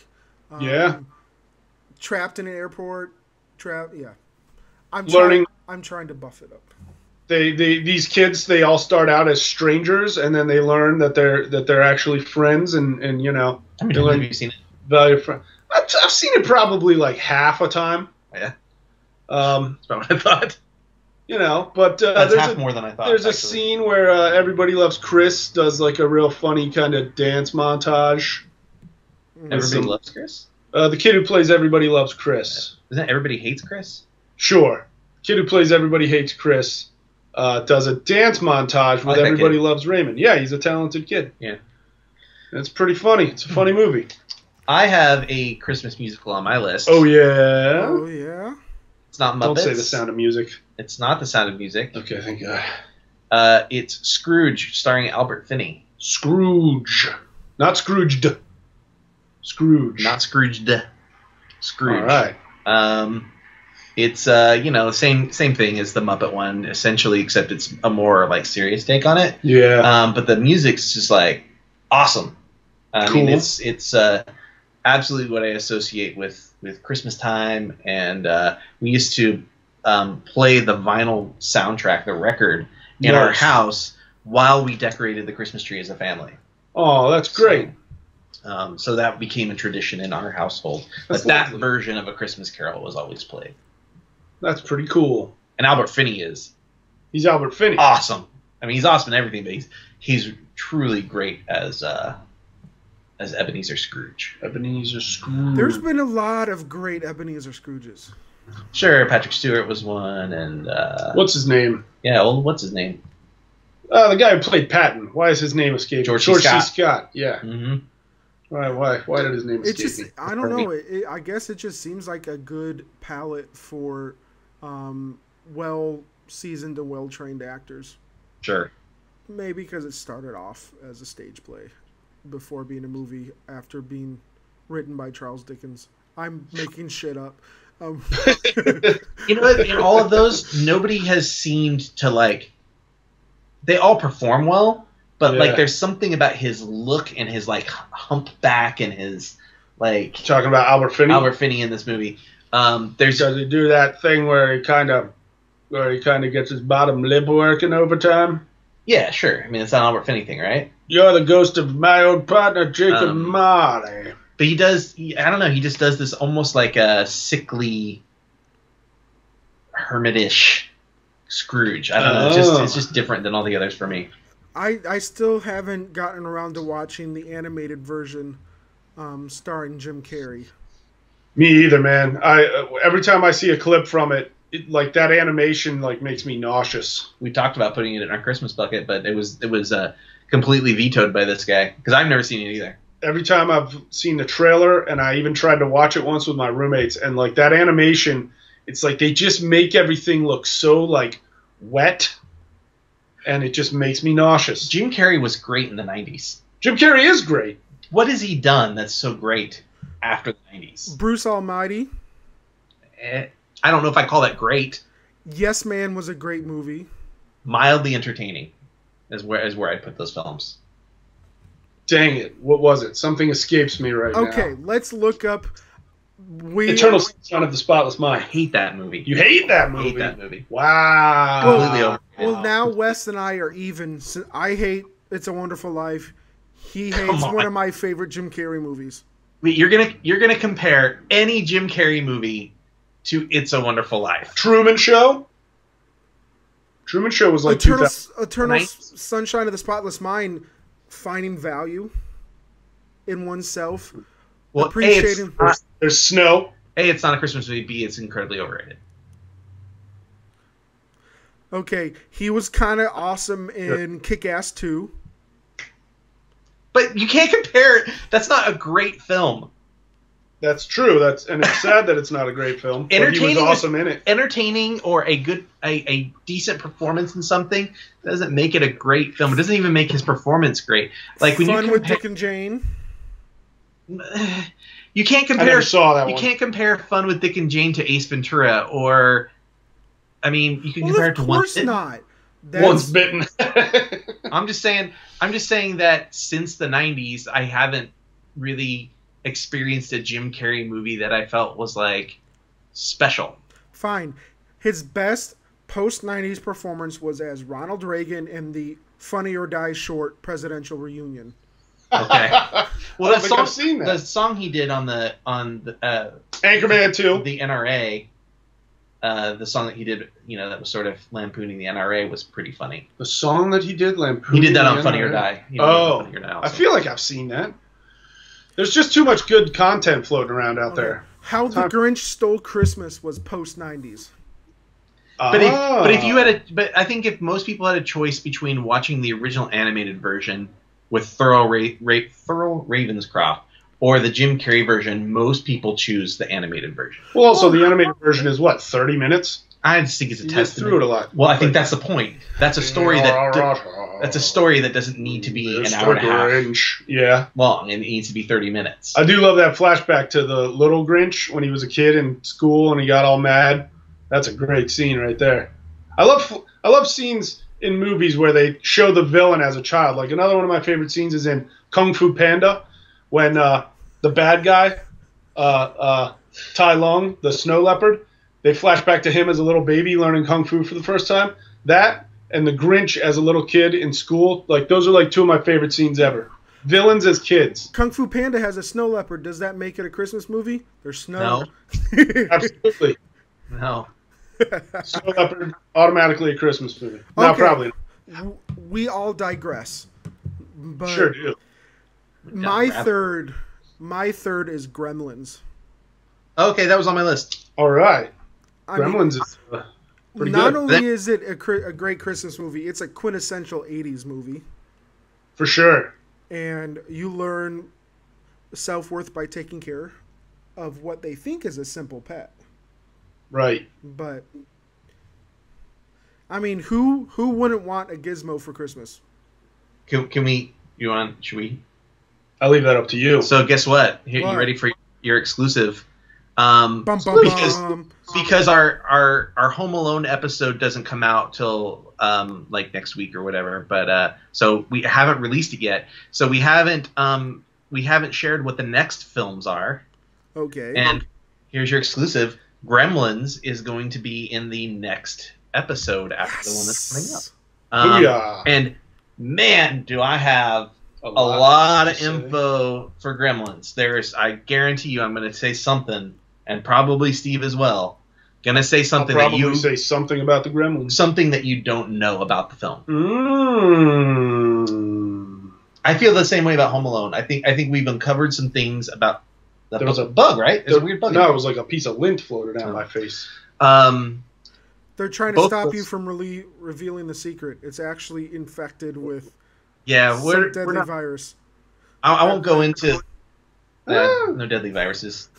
S1: Trapped in an airport. Yeah. I'm trying to buff it up.
S2: These kids, they all start out as strangers, and then they learn that they're actually friends, and you know.
S3: How many times have you seen it?
S2: Value friend. I've seen it probably like half a time.
S3: Yeah. That's about what I thought.
S2: You know, but
S3: that's half more than I thought.
S2: There's a scene where Everybody Loves Chris does like a real funny kind of dance montage.
S3: Everybody Loves Chris?
S2: The kid who plays Everybody Loves Chris.
S3: Isn't it Everybody Hates Chris?
S2: Sure. Kid who plays Everybody Hates Chris does a dance montage with Everybody Loves Raymond. Yeah, he's a talented kid.
S3: Yeah.
S2: It's pretty funny. It's a funny movie.
S3: I have a Christmas musical on my list.
S2: Oh, yeah?
S1: Oh, yeah?
S3: It's not Muppets.
S2: Don't say The Sound of Music.
S3: It's not The Sound of Music.
S2: Okay, thank God.
S3: It's Scrooge, starring Albert Finney.
S2: Scrooge. Not Scrooged. Scrooge.
S3: Not Scrooged. Scrooge.
S2: All right.
S3: It's same thing as the Muppet one, essentially, except it's a more like serious take on it.
S2: Yeah.
S3: But the music's just like awesome.
S2: Cool.
S3: I mean, it's absolutely what I associate with Christmas time, and we used to play the vinyl soundtrack, the record, in our house while we decorated the Christmas tree as a family.
S2: Oh, that's great.
S3: So that became a tradition in our household.
S2: That's
S3: that
S2: lovely.
S3: version of A Christmas Carol was always played.
S2: That's pretty cool.
S3: And Albert Finney is...
S2: He's Albert Finney.
S3: Awesome. I mean, he's awesome in everything, but he's truly great as Ebenezer Scrooge.
S2: Ebenezer Scrooge.
S1: There's been a lot of great Ebenezer Scrooges.
S3: Sure, Patrick Stewart was one, and...
S2: what's his name?
S3: Yeah, well, what's his name?
S2: The guy who played Patton. Why is his name escaping?
S3: George
S2: C.
S3: Scott.
S2: Scott. Yeah.
S3: Mm-hmm.
S2: Why did his name escape me?
S1: I don't know. I guess it just seems like a good palette for well-seasoned and well-trained actors.
S3: Sure.
S1: Maybe because it started off as a stage play before being a movie after being written by Charles Dickens. I'm making shit up.
S3: You know, in all of those, nobody has seemed to like they all perform well, but
S2: Yeah.
S3: like there's something about his look and his like humpback and his like
S2: Talking about Albert Finney.
S3: Albert Finney in this movie. There's
S2: Does he do that thing where he kind of gets his bottom lip working overtime?
S3: yeah, sure. I mean, it's an Albert Finney thing, right?
S2: You're the ghost of my old partner, Jacob Marley.
S3: But he does. I don't know. He just does this almost like a sickly, hermitish Scrooge. I don't know. It's just different than all the others for me.
S1: I still haven't gotten around to watching the animated version starring Jim Carrey.
S2: Me either, man. Every time I see a clip from it, like that animation like makes me nauseous.
S3: We talked about putting it in our Christmas bucket, but it was completely vetoed by this guy because I've never seen it either.
S2: Every time I've seen the trailer, and I even tried to watch it once with my roommates, and like that animation, it's like they just make everything look so like wet, and it just makes me nauseous.
S3: Jim Carrey was great in the 90s.
S2: Jim Carrey is great.
S3: What has he done that's so great after the 90s?
S1: Bruce Almighty.
S3: I don't know if I call that great.
S1: Yes Man was a great movie.
S3: Mildly entertaining is where I put those films.
S2: Dang it. What was it? Something escapes me right now.
S1: Okay, let's look up.
S2: Eternal Sunshine of the Spotless
S3: I
S2: Mind.
S3: hate that movie.
S2: You hate that
S3: I
S2: movie?
S3: hate that movie.
S2: Wow.
S3: Completely over.
S1: Well, now Wes and I are even. I hate It's a Wonderful Life. He hates one of my favorite Jim Carrey movies.
S3: Wait, you're gonna compare any Jim Carrey movie to It's a Wonderful Life?
S2: Truman Show? Truman Show was like
S1: Eternal Sunshine of the Spotless Mind, finding value in oneself.
S3: Well,
S1: appreciating.
S2: There's snow.
S3: A, it's not a Christmas movie. B, it's incredibly overrated.
S1: Okay, he was kind of awesome in Kick-Ass 2.
S3: But you can't compare it. That's not a great film.
S2: That's true. And it's sad that it's not a great film. But he was awesome in it.
S3: Entertaining or a decent performance in something doesn't make it a great film. It doesn't even make his performance great. Like when
S1: Fun
S3: you
S1: with Dick and Jane.
S3: You can't compare.
S2: I never saw that one.
S3: You can't compare Fun with Dick and Jane to Ace Ventura, or I mean, you can compare it to
S1: Once Bitten. Not.
S2: Once Bitten.
S3: I'm just saying that since the 90s, I haven't really experienced a Jim Carrey movie that I felt was like special.
S1: Fine. His best post-90s performance was as Ronald Reagan in the Funny or Die short presidential reunion.
S3: Okay. Well,
S2: I've seen that.
S3: The song he did on the
S2: Anchorman 2,
S3: the NRA, the song that he did, that was sort of lampooning the NRA, was pretty funny.
S2: The song that he did lampooning.
S3: He did that on
S2: the
S3: Funny
S2: NRA?
S3: or Die.
S2: Funny or Die I feel like I've seen that. There's just too much good content floating around out there.
S1: How the Grinch Stole Christmas was post-90s.
S3: But I think if most people had a choice between watching the original animated version with thorough Ravenscroft or the Jim Carrey version, most people choose the animated version.
S2: Well, also the animated version is what, 30 minutes?
S3: I just think it's a testament.
S2: Through it a lot.
S3: Well, I think that's the point. That's a story that doesn't need to be an hour and a half long, and it needs to be 30 minutes.
S2: I do love that flashback to the little Grinch when he was a kid in school and he got all mad. That's a great scene right there. I love scenes in movies where they show the villain as a child. Like another one of my favorite scenes is in Kung Fu Panda when the bad guy, Tai Lung, the snow leopard, they flash back to him as a little baby learning Kung Fu for the first time. That and the Grinch as a little kid in school, like those are like two of my favorite scenes ever. Villains as kids.
S1: Kung Fu Panda has a snow leopard. Does that make it a Christmas movie? There's snow.
S3: No.
S2: Absolutely.
S3: No.
S2: Snow leopard, automatically a Christmas movie. No,
S1: Okay.
S2: probably.
S1: We all digress. But
S2: Sure do.
S1: My third is Gremlins.
S3: Okay, that was on my list.
S2: All right.
S1: Gremlins
S2: is pretty
S1: not
S2: good.
S1: only is it a great Christmas movie, it's a quintessential 80s movie.
S2: For sure.
S1: And you learn self-worth by taking care of what they think is a simple pet.
S2: Right.
S1: But I mean, who wouldn't want a gizmo for Christmas?
S3: Can we? Should we?
S2: I'll leave that up to you.
S3: So guess what? Here, you ready for your exclusive?
S1: Bum, bum, bum.
S3: because our Home Alone episode doesn't come out till like next week or whatever. But so we haven't released it yet. So we haven't shared what the next films are.
S1: Okay.
S3: And here's your exclusive: Gremlins is going to be in the next episode after the one that's coming up. And man, do I have a lot of info for Gremlins. I guarantee you I'm going to say something, and probably Steve as well. Going to say something
S2: say something about the Gremlins.
S3: Something that you don't know about the film. I feel the same way about Home Alone. I think we've uncovered some things about there was a bug, right? There's a weird bug.
S2: No, it was like a piece of lint floated down my face.
S1: They're trying to stop you from revealing the secret. It's actually infected with some deadly virus.
S3: I won't go into no deadly viruses.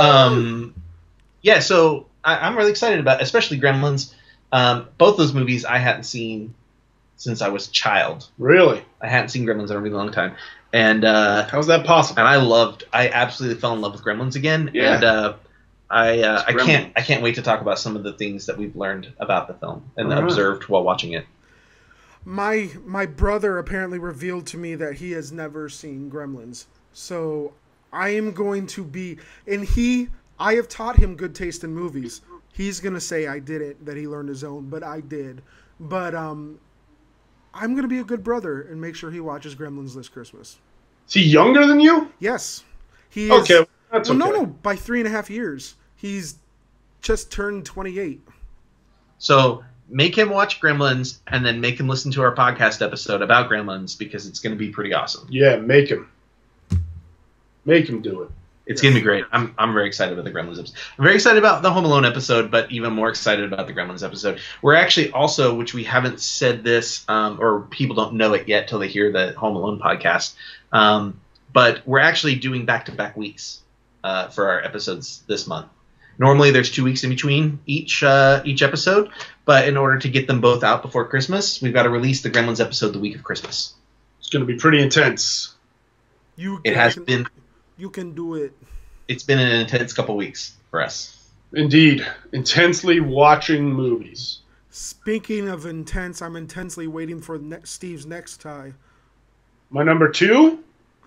S3: So I'm really excited about, especially Gremlins. Both those movies I hadn't seen since I was a child.
S2: Really?
S3: I hadn't seen Gremlins in a really long time. And
S2: how's that possible?
S3: And I absolutely fell in love with Gremlins again.
S2: Yeah.
S3: And I can't wait to talk about some of the things that we've learned about the film and observed while watching it.
S1: My brother apparently revealed to me that he has never seen Gremlins. So I am going to be, I have taught him good taste in movies. He's going to say I didn't, that he learned his own, but I did. But I'm going to be a good brother and make sure he watches Gremlins this Christmas.
S2: Is he younger than you?
S1: Yes. He is.
S2: Okay, that's okay.
S1: No, by 3.5 years. He's just turned 28.
S3: So make him watch Gremlins and then make him listen to our podcast episode about Gremlins because it's going to be pretty awesome.
S2: Yeah, make him do it.
S3: It's going to be great. I'm very excited about the Gremlins episode. I'm very excited about the Home Alone episode, but even more excited about the Gremlins episode. We're actually also, which we haven't said this, or people don't know it yet till they hear the Home Alone podcast, but we're actually doing back-to-back weeks for our episodes this month. Normally there's 2 weeks in between each episode, but in order to get them both out before Christmas, we've got to release the Gremlins episode the week of Christmas.
S2: It's going to be pretty intense.
S1: You can do it.
S3: It's been an intense couple weeks for us.
S2: Indeed. Intensely watching movies.
S1: Speaking of intense, I'm intensely waiting for Steve's next tie.
S2: My number 2?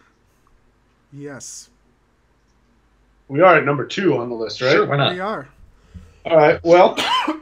S1: Yes.
S2: We are at number 2 on the list, right?
S3: Sure, why not?
S1: We are.
S2: All right, well,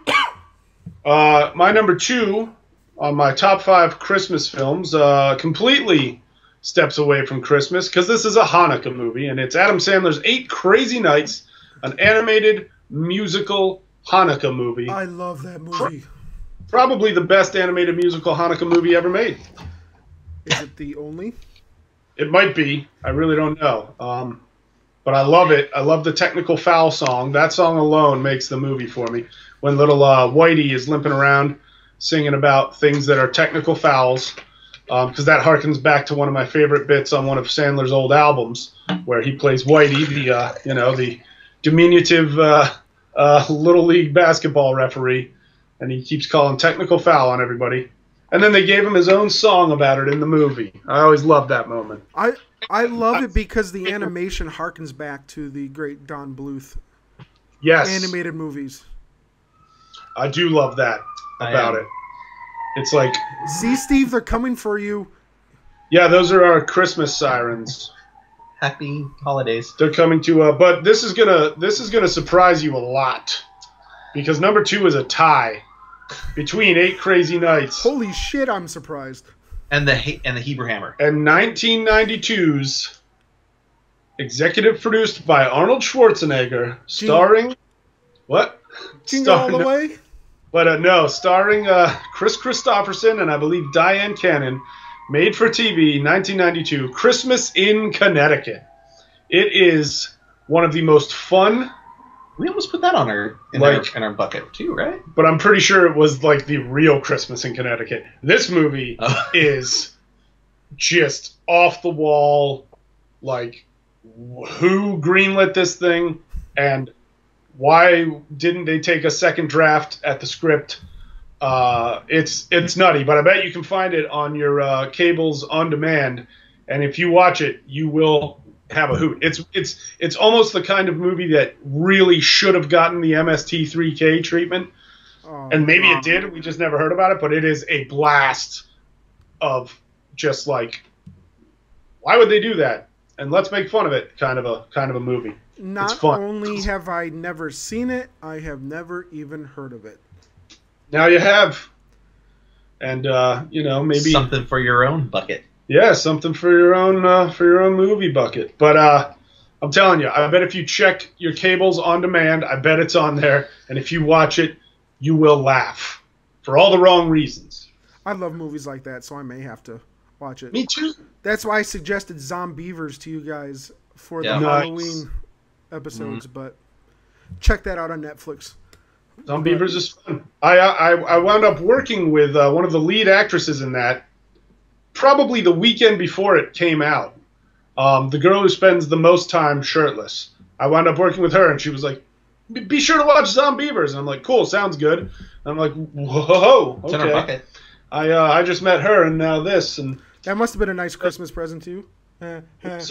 S2: my number 2 on my top 5 Christmas films completely steps away from Christmas because this is a Hanukkah movie, and it's Adam Sandler's 8 Crazy Nights, an animated musical Hanukkah movie.
S1: I love that movie.
S2: Probably the best animated musical Hanukkah movie ever made.
S1: Is it the only?
S2: It might be. I really don't know. But I love it. I love the technical foul song. That song alone makes the movie for me. When little Whitey is limping around singing about things that are technical fouls, because that harkens back to one of my favorite bits on one of Sandler's old albums, where he plays Whitey, the diminutive little league basketball referee, and he keeps calling technical foul on everybody. And then they gave him his own song about it in the movie. I always loved that moment.
S1: I love it because the animation harkens back to the great Don Bluth animated movies.
S2: I do love that about it. It's like,
S1: see, Steve, they're coming for you.
S2: Yeah, those are our Christmas sirens.
S3: Happy holidays.
S2: They're coming to but this is gonna surprise you a lot because number 2 is a tie between 8 Crazy Nights.
S1: Holy shit, I'm surprised.
S3: And the Hebrew Hammer.
S2: And 1992's executive produced by Arnold Schwarzenegger, starring what?
S1: Jingle All the Way?
S2: But no, starring Chris Christopherson and I believe Diane Cannon, made for TV, 1992, Christmas in Connecticut. It is one of the most fun.
S3: We almost put that on in our bucket too, right?
S2: But I'm pretty sure it was like the real Christmas in Connecticut. This movie is just off the wall. Like, who greenlit this thing, and why didn't they take a second draft at the script? It's nutty, but I bet you can find it on your cables on demand. And if you watch it, you will have a hoot. It's almost the kind of movie that really should have gotten the MST3K treatment, and maybe it did. We just never heard about it. But it is a blast of just like, why would they do that? And let's make fun of it. Kind of a movie.
S1: Not
S2: it's fun.
S1: only have I never seen it, I have never even heard of it.
S2: Now you have, and maybe
S3: something for your own bucket.
S2: Yeah, something for your own movie bucket. But I'm telling you, I bet if you check your cables on demand, I bet it's on there. And if you watch it, you will laugh for all the wrong reasons.
S1: I love movies like that, so I may have to watch it.
S2: Me too.
S1: That's why I suggested Zombievers to you guys for the Halloween episodes. But check that out on Netflix.
S2: Zombievers is fun. I wound up working with one of the lead actresses in that. Probably the weekend before it came out. The girl who spends the most time shirtless. I wound up working with her, and she was like, be sure to watch Zombievers. And I'm like, cool, sounds good. And I'm like, whoa, okay.
S3: It's in our bucket.
S2: I just met her, and now this. And
S1: that must have been a nice Christmas present, too.
S2: It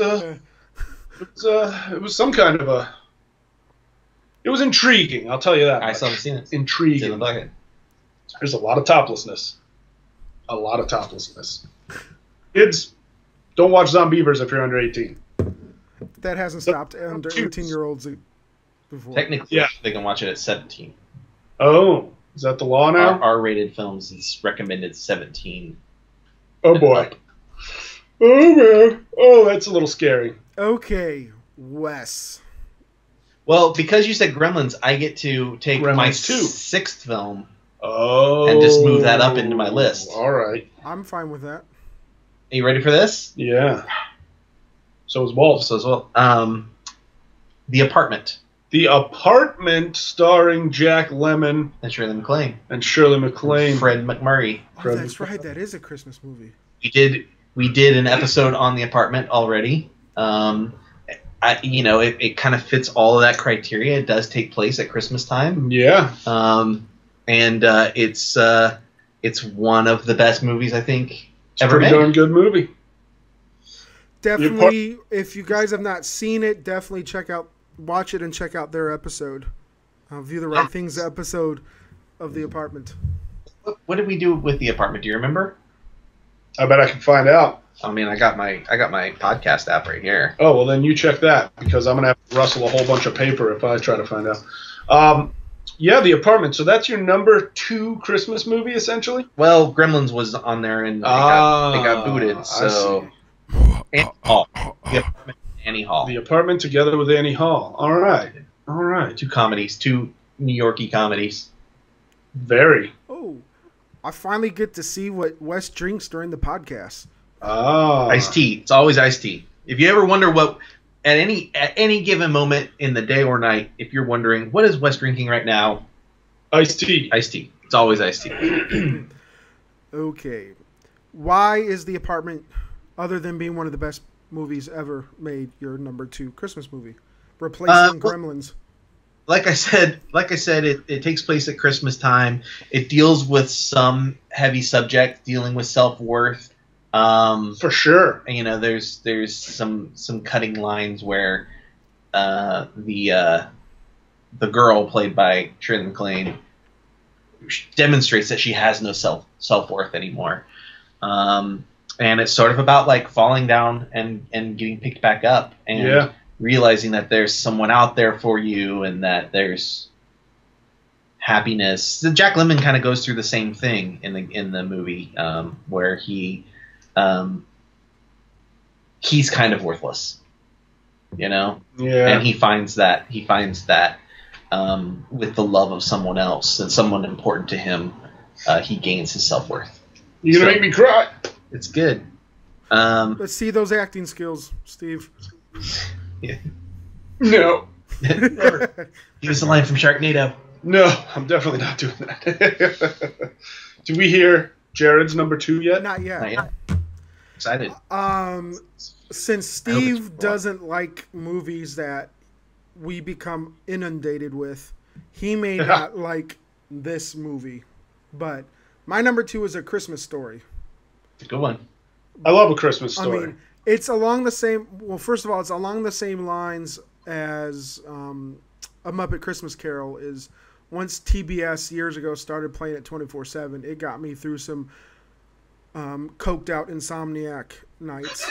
S2: was some kind of a... It was intriguing, I'll tell you that.
S3: I still haven't seen it.
S2: Intriguing.
S3: It's in the bucket.
S2: There's a lot of toplessness. A lot of toplessness. Kids, don't watch Zombievers if you're under 18.
S1: That hasn't stopped under 18-year-olds before.
S3: Technically, they can watch it at 17.
S2: Oh, is that the law now?
S3: R-rated films is recommended 17.
S2: Oh, boy. Oh, man. Oh, that's a little scary.
S1: Okay, Wes.
S3: Well, because you said Gremlins, I get to take
S2: Gremlins
S3: my
S2: 2.
S3: sixth film
S2: and
S3: just move that up into my list.
S2: All right.
S1: I'm fine with that.
S3: Are you ready for this?
S2: Yeah. So is Walt.
S3: The Apartment.
S2: The Apartment, starring Jack Lemmon
S3: And Shirley MacLaine.
S2: and Shirley MacLaine.
S3: Fred McMurray.
S1: Oh, that's right. That is a Christmas movie.
S3: We did an episode on The Apartment already. It kind of fits all of that criteria. It does take place at Christmas time.
S2: Yeah.
S3: It's one of the best movies I think ever
S2: Pretty
S3: made.
S2: darn good movie.
S1: Definitely, if you guys have not seen it, definitely watch it and check out their episode. View the Right Things episode of The Apartment.
S3: What did we do with The Apartment? Do you remember?
S2: I bet I can find out.
S3: I mean, I got my podcast app right here.
S2: Oh, well, then you check that, because I'm going to have to rustle a whole bunch of paper if I try to find out. Yeah, The Apartment. So that's your number 2 Christmas movie, essentially?
S3: Well, Gremlins was on there, and they got booted. So Annie Hall. The Apartment, Annie Hall.
S2: The Apartment together with Annie Hall. All right.
S3: 2 comedies, 2 New Yorkie comedies.
S2: Very.
S1: Oh, I finally get to see what Wes drinks during the podcast.
S3: Iced tea. It's always iced tea. If you ever wonder what at any given moment in the day or night, if you're wondering what is Wes drinking right now,
S2: iced tea.
S3: Iced tea. It's always iced tea.
S1: Okay, why is The Apartment, other than being one of the best movies ever made, your number 2 Christmas movie, replacing Gremlins?
S3: Like I said, it takes place at Christmas time. It deals with some heavy subject, dealing with self-worth.
S2: For sure.
S3: There's some cutting lines where the girl played by Shirley MacLaine demonstrates that she has no self-worth anymore. And it's sort of about like falling down and getting picked back up and realizing that there's someone out there for you and that there's happiness. Jack Lemmon kind of goes through the same thing in the movie, where he's kind of worthless, Yeah. And he finds that with the love of someone else and someone important to him, he gains his self-worth.
S2: You're gonna make me cry.
S3: It's good.
S1: Let's see those acting skills, Steve.
S3: Yeah.
S2: No.
S3: Never. Give us a line from Sharknado.
S2: No, I'm definitely not doing that. Do we hear Jared's number 2 yet?
S1: Not yet.
S3: Not yet. Excited.
S1: Since Steve doesn't like movies that we become inundated with, he may not like this movie. But my number 2 is A Christmas Story.
S3: It's a good one.
S2: I love A Christmas Story.
S1: I mean, It's along the same. Well, first of all, it's along the same lines as A Muppet Christmas Carol. Is once TBS years ago started playing it 24/7, it got me through some coked out insomniac nights.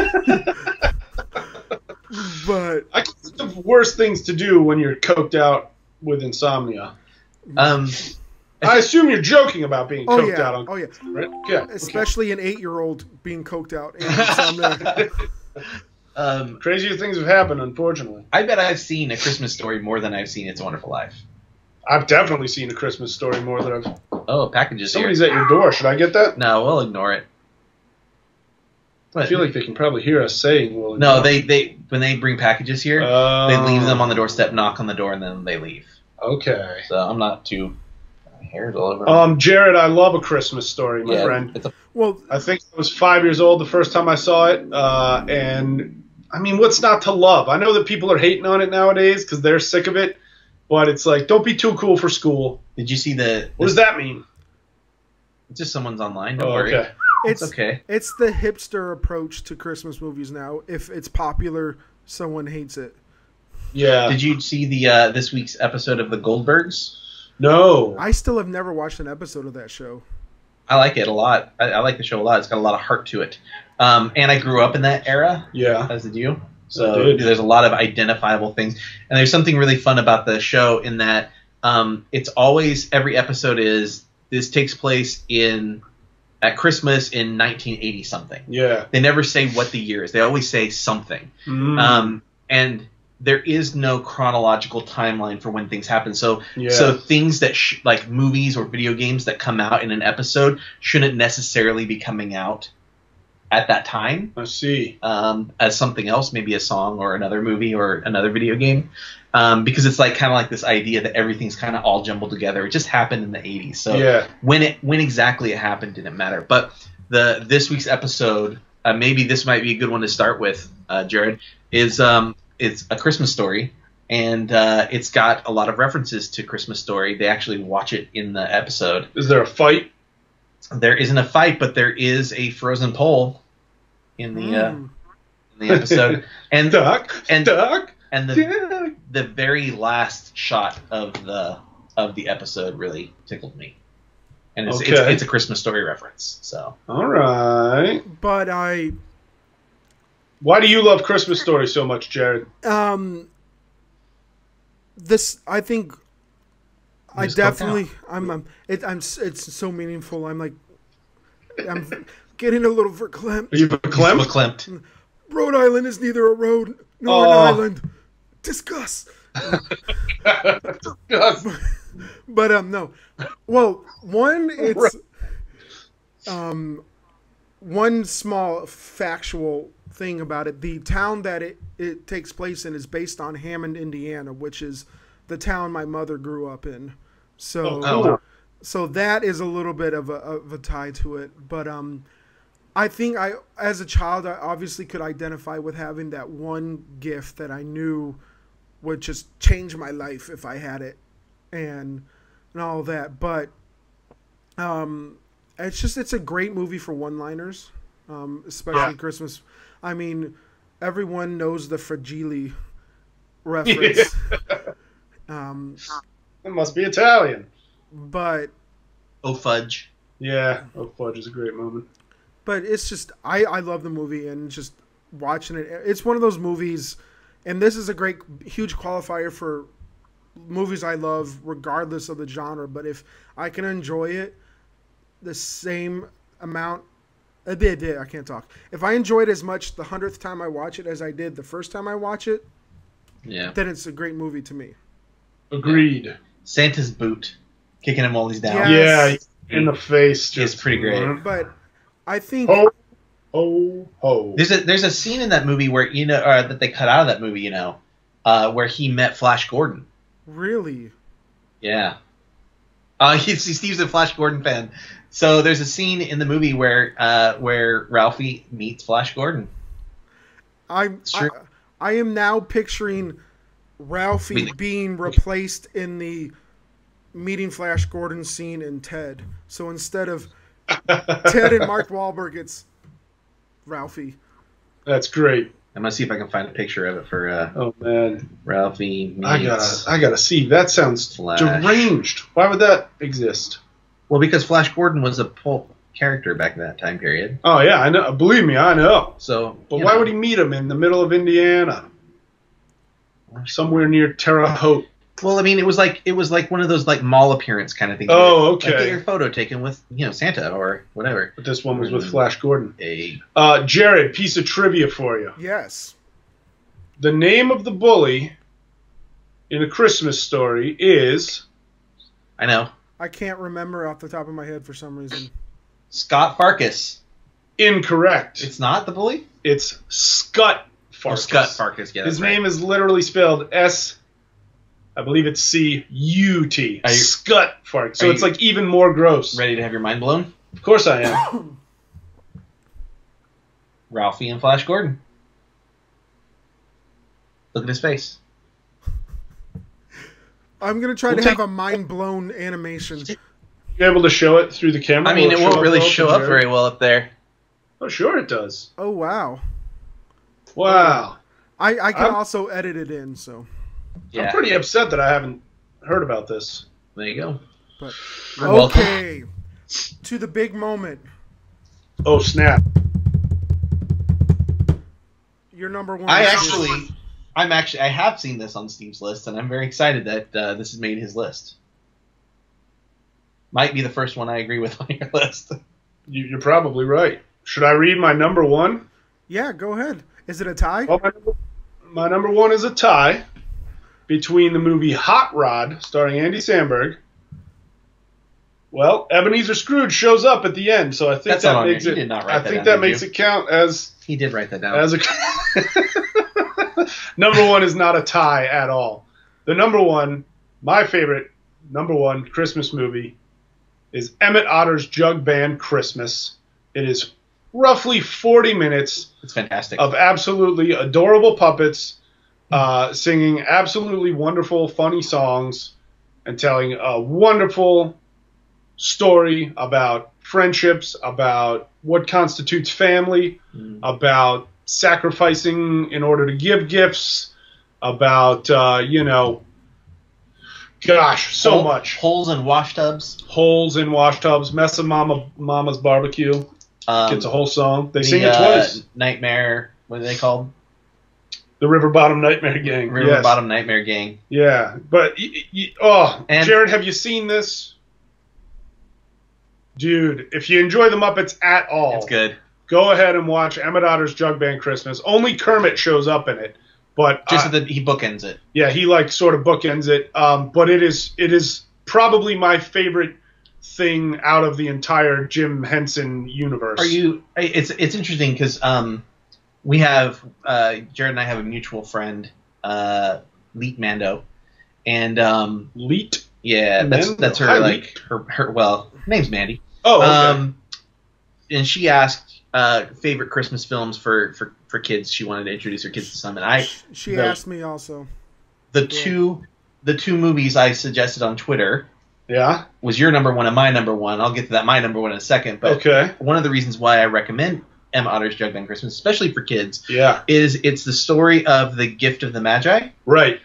S1: But
S2: I can think of worse things to do when you're coked out with insomnia. I assume you're joking about being coked out on.
S1: Oh yeah.
S2: Right? Yeah.
S1: Especially an 8-year-old being coked out and insomnia.
S2: Crazier things have happened, unfortunately.
S3: I bet I've seen A Christmas Story more than I've seen It's a Wonderful Life.
S2: I've definitely seen A Christmas Story more than I've...
S3: Oh, packages
S2: Somebody's
S3: here.
S2: at your door. Should I get that?
S3: No, we'll ignore it.
S2: I feel like they can probably hear us saying we'll ignore
S3: No, they when they bring packages here, they leave them on the doorstep, knock on the door, and then they leave.
S2: Okay.
S3: So I'm not too... My hair's all over.
S2: Jared, I love A Christmas Story, my friend.
S1: Well,
S2: I think I was 5 years old the first time I saw it, and I mean, what's not to love? I know that people are hating on it nowadays because they're sick of it, but it's like, don't be too cool for school.
S3: Did you see
S2: What does that mean?
S3: It's just someone's online. Don't worry.
S2: Okay.
S1: it's
S3: okay.
S1: It's the hipster approach to Christmas movies now. If it's popular, someone hates it.
S2: Yeah.
S3: Did you see the this week's episode of The Goldbergs?
S2: No.
S1: I still have never watched an episode of that show.
S3: I like it a lot. I like the show a lot. It's got a lot of heart to it. And I grew up in that era.
S2: Yeah.
S3: As did you. So there's a lot of identifiable things. And there's something really fun about the show in that it's always, every episode is, this takes place at Christmas in 1980 something.
S2: Yeah.
S3: They never say what the year is. They always say something. And there is no chronological timeline for when things happen. So things that like movies or video games that come out in an episode shouldn't necessarily be coming out at that time.
S2: I see.
S3: As something else, maybe a song or another movie or another video game. Because it's like kind of like this idea that everything's kind of all jumbled together. It just happened in the 80s. So when exactly it happened didn't matter. But this week's episode, maybe this might be a good one to start with, Jared, is it's A Christmas Story, and it's got a lot of references to Christmas Story. They actually watch it in the episode.
S2: Is there a fight?
S3: There isn't a fight, but there is a frozen pole in the episode. And
S2: Duck.
S3: And the very last shot of the episode really tickled me. And it's a Christmas Story reference. So
S2: all right.
S1: But
S2: why do you love Christmas Story so much, Jared?
S1: It's so meaningful. I'm getting a little verklempt.
S2: Are you verklempt?
S3: Verklempt.
S1: Rhode Island is neither a road nor an island. Discuss.
S2: Discuss.
S1: But no. Well, one small factual thing about it. The town that it takes place in is based on Hammond, Indiana, which is the town my mother grew up in. So, so that is a little bit of a tie to it. But I think as a child, I obviously could identify with having that one gift that I knew would just change my life if I had it, and all that. But it's a great movie for one-liners, especially Christmas. I mean, everyone knows the Fragile reference.
S2: It must be Italian.
S1: But
S3: Oh Fudge.
S2: Yeah, Oh Fudge is a great moment.
S1: But it's just I love the movie, and just watching it. It's one of those movies, and this is a huge qualifier for movies I love, regardless of the genre. But if I can enjoy it the same amount, I can't talk. If I enjoy it as much the 100th time I watch it as I did the first time I watch it, then it's a great movie to me.
S2: Agreed.
S3: Yeah. Santa's boot, kicking him while he's down.
S2: Yes. Yeah, in the face.
S3: It's pretty great.
S1: But I think
S3: there's a scene in that movie where that they cut out of that movie, where he met Flash Gordon.
S1: Really?
S3: Yeah. Steve's a Flash Gordon fan. So there's a scene in the movie where Ralphie meets Flash Gordon.
S1: I am now picturing Ralphie being replaced in the meeting Flash Gordon scene in Ted. So instead of Ted and Mark Wahlberg, it's Ralphie.
S2: That's great.
S3: I'm gonna see if I can find a picture of it for
S2: Oh man,
S3: Ralphie meets
S2: I gotta see. That sounds
S3: Flash.
S2: deranged. Why would that exist?
S3: Well, because Flash Gordon was a pulp character back in that time period.
S2: Oh yeah, I know. Believe me, I know.
S3: So,
S2: But why would he meet him in the middle of Indiana, somewhere near Terre Haute?
S3: Well, I mean, it was like one of those like mall appearance kind of things.
S2: Oh,
S3: Like,
S2: okay.
S3: get your photo taken with Santa or whatever.
S2: But this one was with Flash Gordon.
S3: A
S2: Jared, piece of trivia for you.
S1: Yes.
S2: The name of the bully in A Christmas Story is...
S3: I know.
S1: I can't remember off the top of my head for some reason.
S3: Scott Farkas.
S2: Incorrect.
S3: It's not the bully?
S2: It's Scut Farkas.
S3: Scott Farkas, yeah.
S2: His name is literally spelled S... I believe it's C-U-T. Scut Farkas. So it's like even more gross.
S3: Ready to have your mind blown?
S2: Of course I am.
S3: Ralphie and Flash Gordon. Look at his face.
S1: I'm going to try to have a mind-blown animation.
S2: You able to show it through the camera?
S3: I mean, it
S2: Will
S3: won't
S2: show
S3: really
S2: up
S3: show up very well up there.
S2: Oh, sure it does.
S1: Oh, wow.
S2: Wow.
S1: I can also edit it in, so...
S3: Yeah.
S2: I'm pretty upset that I haven't heard about this.
S3: There you go.
S1: But
S3: You're welcome.
S1: okay, to the big moment.
S2: Oh, snap.
S1: Your number one.
S3: I have seen this on Steve's list, and I'm very excited that this has made his list. Might be the first one I agree with on your list.
S2: You're probably right. Should I read my number one?
S1: Yeah, go ahead. Is it a tie?
S2: Well, my number one is a tie between the movie Hot Rod, starring Andy Samberg. Well, Ebenezer Scrooge shows up at the end, so I think
S3: That's
S2: that
S3: not on
S2: makes
S3: there.
S2: it.
S3: You did not write
S2: I
S3: that
S2: think
S3: down,
S2: that makes it count as
S3: He did write that down.
S2: as a. Number one is not a tie at all. The number one, my favorite number one Christmas movie, is Emmett Otter's Jug Band Christmas. It is roughly 40 minutes.
S3: It's fantastic.
S2: Of absolutely adorable puppets singing absolutely wonderful, funny songs and telling a wonderful story about friendships, about what constitutes family, about sacrificing in order to give gifts, about, gosh, so much.
S3: Holes in wash tubs.
S2: Holes in wash tubs, Mess of Mama's Barbecue. Gets a whole song. They sing it twice.
S3: Nightmare, what are they called?
S2: The River Bottom Nightmare Gang.
S3: River Bottom Nightmare Gang.
S2: Yeah, but Jared, have you seen this? Dude, if you enjoy the Muppets at all,
S3: It's good.
S2: Go ahead and watch Emmett Otter's Jug Band Christmas. Only Kermit shows up in it, but
S3: Just that he bookends it.
S2: yeah, he sort of bookends it. But it is probably my favorite thing out of the entire Jim Henson universe.
S3: It's interesting because we have Jared and I have a mutual friend, Leet Mando, and
S2: Leet?
S3: Yeah, that's her.
S2: Hi,
S3: like
S2: Leet.
S3: her. Well, her name's Mandy.
S2: Oh, okay.
S3: And she asked favorite Christmas films for kids. She wanted to introduce her kids to some, and
S1: She asked me also.
S3: The two movies I suggested on Twitter.
S2: Yeah.
S3: Was your number one and my number one. I'll get to that my number one in a second. But
S2: okay.
S3: One of the reasons why I recommend Emma Otter's Jug Band Christmas, especially for kids,
S2: yeah,
S3: is it's the story of the gift of the Magi.
S2: Right.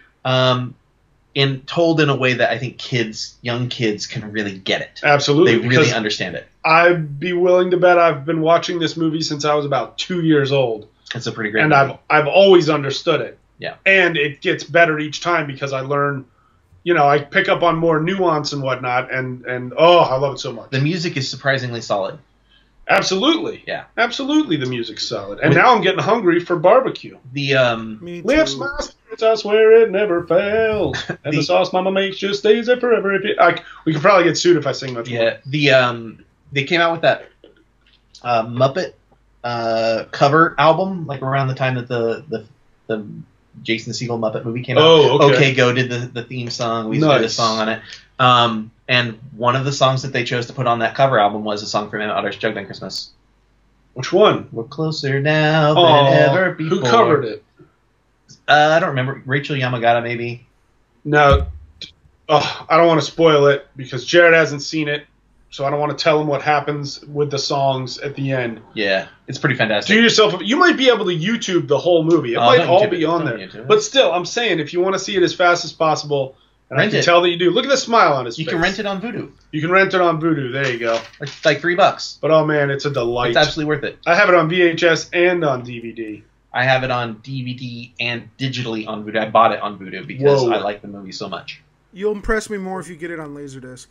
S3: And told in a way that I think young kids can really get it.
S2: Absolutely.
S3: They really understand it.
S2: I'd be willing to bet I've been watching this movie since I was about 2 years old.
S3: It's a pretty great
S2: movie. And I've always understood it.
S3: Yeah.
S2: And it gets better each time because I learn, I pick up on more nuance and whatnot, and I love it so much.
S3: The music is surprisingly solid.
S2: Absolutely.
S3: Yeah.
S2: Absolutely, the music's solid. And now I'm getting hungry for barbecue.
S3: Me too.
S2: Lifts my spirits, I swear it never fails. And the sauce mama makes just stays there forever. We could probably get sued if I sing much more.
S3: Yeah. They came out with that Muppet cover album like around the time that the Jason Segel Muppet movie came out.
S2: Oh, okay.
S3: OK Go did the theme song. We did a song on it. And one of the songs that they chose to put on that cover album was a song from Emmett Otter's Jug Band Christmas.
S2: Which one?
S3: We're closer now than ever before.
S2: Who covered it?
S3: I don't remember. Rachel Yamagata, maybe.
S2: No. I don't want to spoil it because Jared hasn't seen it. so I don't want to tell them what happens with the songs at the end.
S3: Yeah, it's pretty fantastic.
S2: Do yourself. You might be able to YouTube the whole movie. It might all be on there. But still, I'm saying if you want to see it as fast as possible, and I can tell that you do. Look at the smile on his face.
S3: You can rent it on Vudu.
S2: You can rent it on Vudu. There you go.
S3: Like $3.
S2: But oh man, it's a delight.
S3: It's absolutely worth it.
S2: I have it on VHS and on DVD.
S3: I have it on DVD and digitally on Vudu. I bought it on Vudu because I like the movie so much.
S1: You'll impress me more if you get it on Laserdisc.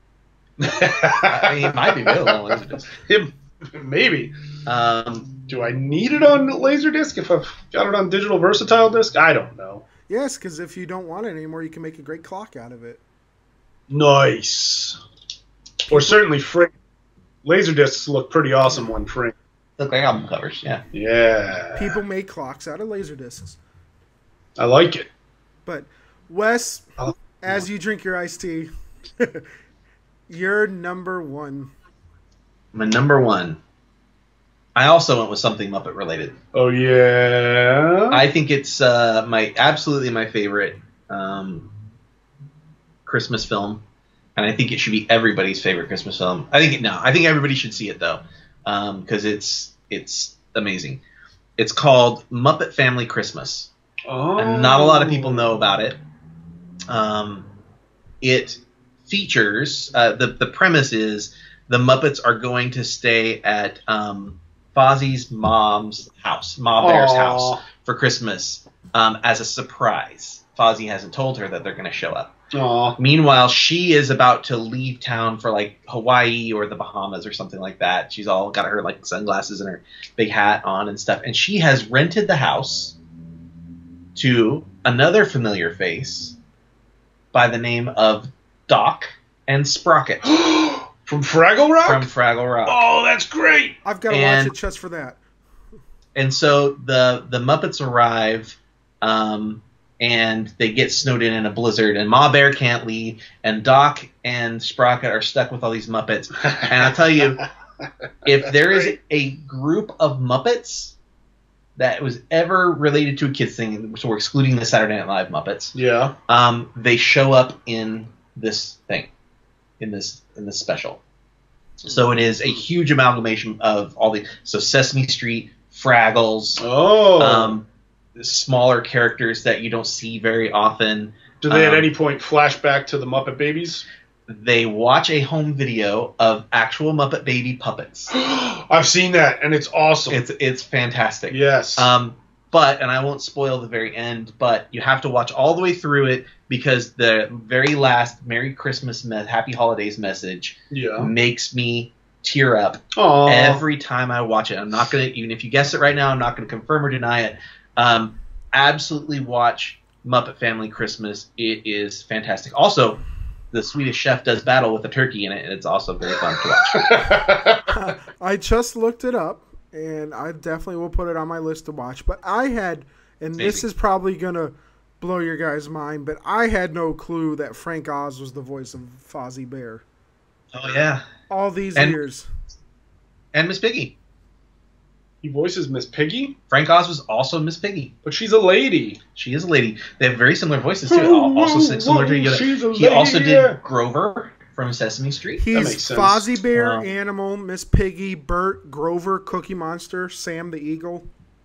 S3: I mean, it might be available on Laserdisc.
S2: Maybe. Do I need it on Laserdisc if I've got it on digital versatile disc? I don't know.
S1: Yes, because if you don't want it anymore, you can make a great clock out of it.
S2: Nice. Or certainly frame. Laserdiscs look pretty awesome when framed.
S3: Look like album covers, yeah.
S2: Yeah.
S1: People make clocks out of Laserdiscs.
S2: I like it.
S1: But, Wes, as you drink your iced tea, you're number one.
S3: My number one. I also went with something Muppet related.
S2: Oh yeah.
S3: I think it's absolutely my favorite Christmas film, and I think it should be everybody's favorite Christmas film. I think everybody should see it though, because it's amazing. It's called Muppet Family Christmas.
S2: Oh.
S3: And not a lot of people know about it. It features the premise is the Muppets are going to stay at Fozzie's mom's house, Ma Bear's house, for Christmas as a surprise. Fozzie hasn't told her that they're going to show up.
S2: Aww.
S3: Meanwhile, she is about to leave town for like Hawaii or the Bahamas or something like that. She's all got her like sunglasses and her big hat on and stuff. And she has rented the house to another familiar face by the name of Doc and Sprocket.
S2: From Fraggle Rock?
S3: From Fraggle Rock.
S2: Oh, that's great.
S1: I've got to watch it just for that.
S3: And so the Muppets arrive, and they get snowed in a blizzard, and Ma Bear can't leave, and Doc and Sprocket are stuck with all these Muppets. And I'll tell you, if there is a group of Muppets that was ever related to a kids thing, so we're excluding the Saturday Night Live Muppets,
S2: yeah,
S3: they show up in this thing, in this special. So it is a huge amalgamation of all so Sesame Street, Fraggles, smaller characters that you don't see very often.
S2: Do they at any point flash back to the Muppet Babies?
S3: They watch a home video of actual Muppet Baby puppets.
S2: I've seen that, and it's awesome.
S3: It's fantastic.
S2: Yes.
S3: But, and I won't spoil the very end, but you have to watch all the way through it because the very last Merry Christmas, Happy Holidays message makes me tear up every time I watch it. I'm not going to, even if you guess it right now, I'm not going to confirm or deny it. Absolutely watch Muppet Family Christmas. It is fantastic. Also, the Swedish chef does battle with a turkey in it, and it's also very fun to watch.
S1: I just looked it up, and I definitely will put it on my list to watch. But I had, and this is probably going to blow your guys' mind, but I had no clue that Frank Oz was the voice of Fozzie Bear.
S3: Oh, yeah.
S1: All these years.
S3: And Miss Piggy.
S2: He voices Miss Piggy?
S3: Frank Oz was also Miss Piggy.
S2: But she's a lady.
S3: She is a lady. They have very similar voices, too. Also similar to Yoda. He also did Grover from Sesame Street.
S1: He's Fozzie Bear, Animal, Miss Piggy, Bert, Grover, Cookie Monster, Sam the Eagle.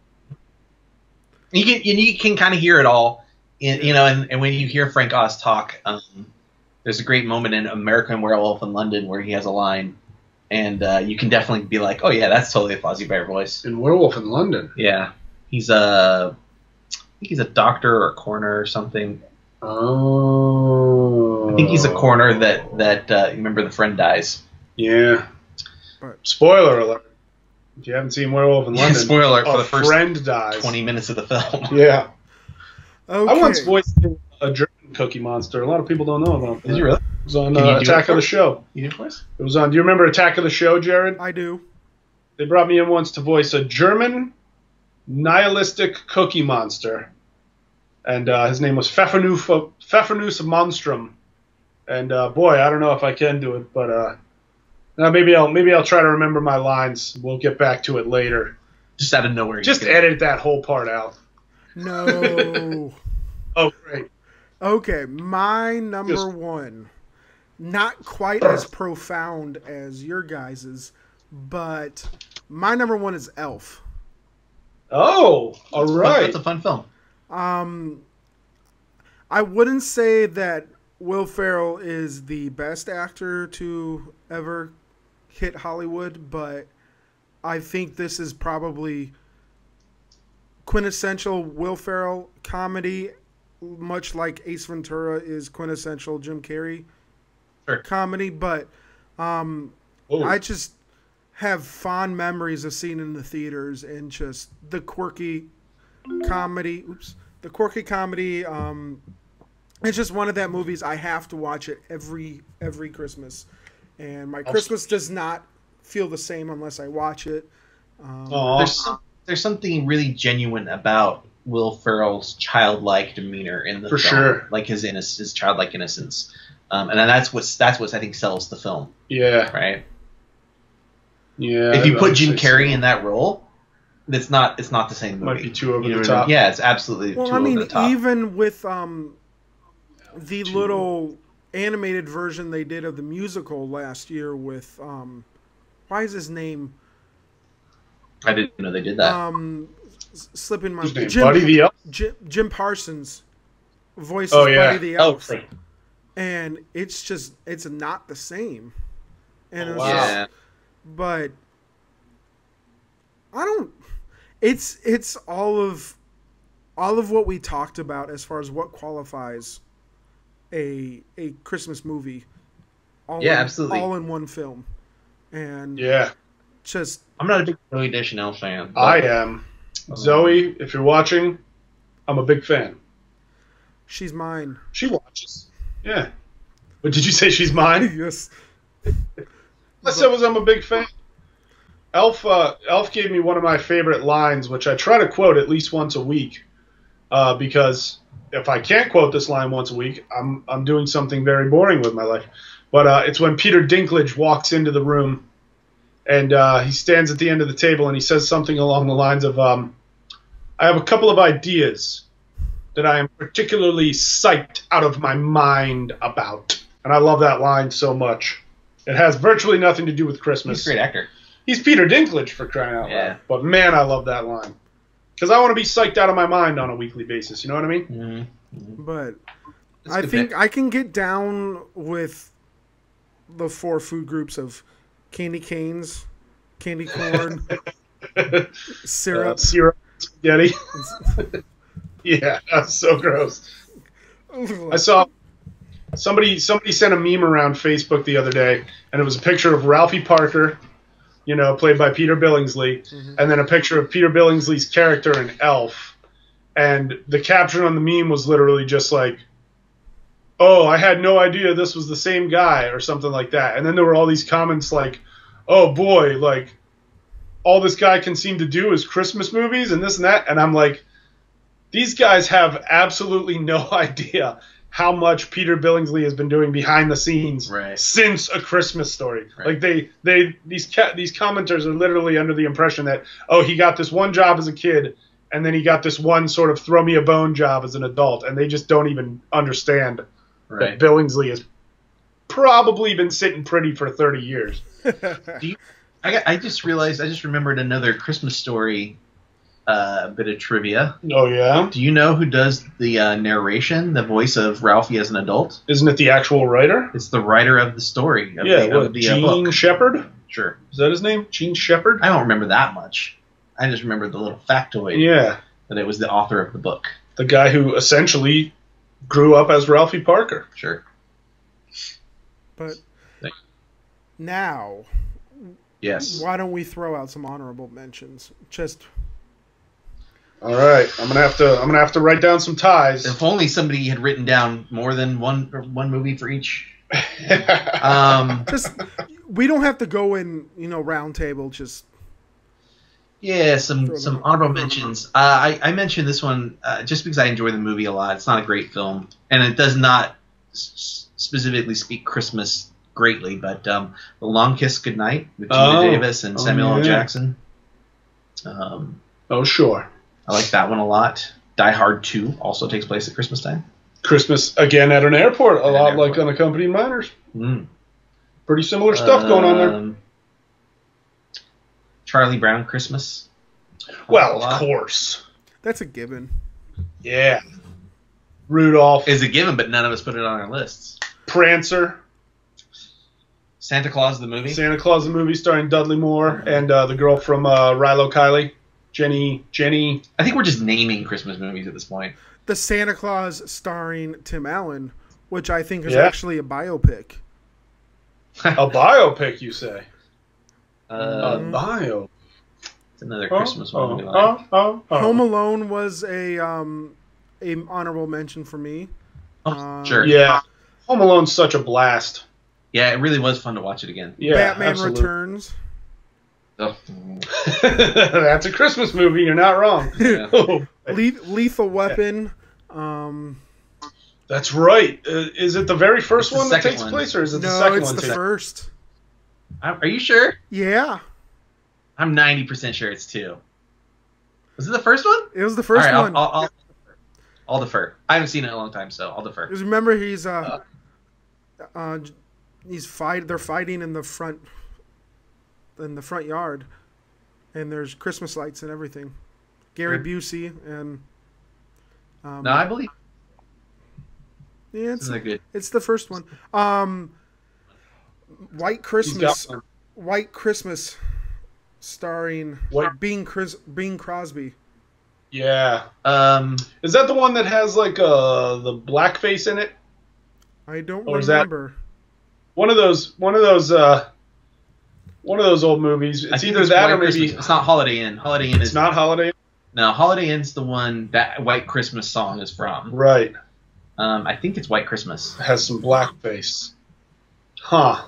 S3: You can kind of hear it all. And when you hear Frank Oz talk, there's a great moment in American Werewolf in London where he has a line. And you can definitely be like, oh, yeah, that's totally a Fozzie Bear voice.
S2: In Werewolf in London?
S3: Yeah. I think he's a doctor or a coroner or something.
S2: Oh.
S3: I think he's a coroner that remember the friend dies.
S2: Yeah. Spoiler alert. If you haven't seen Werewolf in London,
S3: spoiler for the first
S2: friend dies.
S3: 20 minutes of the film.
S2: Yeah.
S1: Okay.
S2: I once voiced a German Cookie Monster. A lot of people don't know about that.
S3: Did you really?
S2: It was on Attack of the Show.
S3: You did voice?
S2: It was on. Do you remember Attack of the Show, Jared?
S1: I do.
S2: They brought me in once to voice a German nihilistic cookie monster, and his name was Pfeffernuss Monstrum. And boy, I don't know if I can do it, but maybe I'll try to remember my lines. We'll get back to it later.
S3: Just out of nowhere.
S2: Just edit that whole part out.
S1: No.
S2: Oh, great.
S1: Okay, my number one. not quite as profound as your guys's, but my number one is Elf.
S2: Oh, all right.
S3: That's a fun film.
S1: I wouldn't say that Will Ferrell is the best actor to ever hit Hollywood, but I think this is probably quintessential Will Ferrell comedy, much like Ace Ventura is quintessential Jim Carrey comedy. But I just have fond memories of seeing it in the theaters and just the quirky comedy. The quirky comedy. It's just one of that movies I have to watch it every Christmas, and my Christmas does not feel the same unless I watch it.
S3: There's something really genuine about Will Ferrell's childlike demeanor in the film,
S2: sure.
S3: Like his childlike innocence, and then that's what I think sells the film.
S2: Yeah.
S3: Right.
S2: Yeah.
S3: If you put Jim Carrey in that role, it's not the same movie.
S2: Might be too over the top.
S3: Yeah, it's absolutely too over the top.
S1: Even with the little animated version they did of the musical last year with why is his name?
S3: I didn't know they did that.
S1: Slipping my
S2: Buddy the Elf?
S1: Jim Parsons voices Buddy the Elf.
S3: Oh,
S1: and it's not the same. And but I don't. It's all of what we talked about as far as what qualifies a Christmas movie.
S3: Absolutely.
S1: All in one film. And just
S3: I'm not a big Zoe Deschanel fan.
S2: I am. Zoe, if you're watching, I'm a big fan.
S1: She's mine.
S2: She watches. Yeah. But did you say she's mine?
S1: Yes.
S2: I said I'm a big fan. Elf gave me one of my favorite lines, which I try to quote at least once a week, because if I can't quote this line once a week, I'm doing something very boring with my life. But it's when Peter Dinklage walks into the room, and he stands at the end of the table, and he says something along the lines of, I have a couple of ideas that I am particularly psyched out of my mind about. And I love that line so much. It has virtually nothing to do with Christmas.
S3: He's a great actor.
S2: He's Peter Dinklage, for crying out loud. But man, I love that line. Because I want to be psyched out of my mind on a weekly basis. You know what I mean?
S3: Mm-hmm.
S1: But I think I can get down with the 4 food groups of candy canes, candy corn, syrup,
S2: spaghetti. Yeah, that's so gross. I saw somebody sent a meme around Facebook the other day, and it was a picture of Ralphie Parker, played by Peter Billingsley, and then a picture of Peter Billingsley's character in Elf. And the caption on the meme was literally just like, "Oh, I had no idea this was the same guy," or something like that. And then there were all these comments like, "Oh boy, like all this guy can seem to do is Christmas movies and this and that." And I'm like, these guys have absolutely no idea how much Peter Billingsley has been doing behind the scenes since A Christmas Story. Right. Like these commenters are literally under the impression that, oh, he got this one job as a kid and then he got this one sort of throw me a bone job as an adult, and they just don't even understand that Billingsley has probably been sitting pretty for 30 years.
S3: I just remembered another Christmas Story bit of trivia.
S2: Oh, yeah?
S3: Do you know who does the narration, the voice of Ralphie as an adult?
S2: Isn't it the actual writer?
S3: It's the writer of the story.
S2: Gene Shepard?
S3: Sure.
S2: Is that his name? Gene Shepard?
S3: I don't remember that much. I just remember the little factoid.
S2: Yeah.
S3: That it was the author of the book.
S2: The guy who essentially grew up as Ralphie Parker.
S3: Sure.
S1: But now,
S3: yes.
S1: Why don't we throw out some honorable mentions?
S2: All right, I'm gonna have to write down some ties.
S3: If only somebody had written down more than one movie for each.
S1: We don't have to go in, round table.
S3: Some honorable mentions. I mentioned this one just because I enjoy the movie a lot. It's not a great film, and it does not specifically speak Christmas greatly. But The Long Kiss Goodnight with Gina Davis and Samuel L. Jackson.
S2: Sure.
S3: I like that one a lot. Die Hard 2 also takes place at Christmas time.
S2: Christmas, again, at an airport, a lot like Unaccompanied Minors. Pretty similar stuff going on there.
S3: Charlie Brown Christmas.
S2: Well, of course.
S1: That's a given.
S2: Yeah. Rudolph.
S3: Is a given, but none of us put it on our lists.
S2: Prancer.
S3: Santa Claus the movie.
S2: Santa Claus the movie starring Dudley Moore and the girl from Rilo Kiley. Jenny.
S3: I think we're just naming Christmas movies at this point.
S1: The Santa Claus starring Tim Allen, which I think is actually a biopic.
S2: A biopic, you say?
S3: A
S2: bio.
S3: It's another Christmas one.
S1: Home Alone was a honorable mention for me.
S3: Sure.
S2: Yeah. Home Alone's such a blast.
S3: Yeah, it really was fun to watch it again.
S2: Yeah,
S1: Batman
S2: absolutely.
S1: Returns.
S3: Oh.
S2: That's a Christmas movie. You're not wrong.
S3: Yeah.
S1: Lethal Weapon.
S2: That's right. Is it the very first one that takes place, or is it the second one?
S1: No, it's the first.
S3: Are you sure?
S1: Yeah.
S3: I'm 90% sure it's 2. Was it the first one?
S1: It was the first one.
S3: I'll defer. I haven't seen it in a long time, so I'll defer.
S1: Because remember, they're fighting in the front yard, and there's Christmas lights and everything. Gary Busey and.
S3: No, I believe.
S1: Yeah,
S3: good.
S1: It's the first one. White Christmas. White Christmas, starring Bing Crosby.
S2: Yeah. Is that the one that has like the blackface in it?
S1: I don't
S2: That
S1: remember.
S2: one of those old movies. It's either that or maybe
S3: it's not Holiday Inn. Holiday Inn is
S2: not Holiday Inn.
S3: No, Holiday Inn's the one that White Christmas song is from.
S2: Right.
S3: I think it's White Christmas.
S2: It has some blackface. Huh.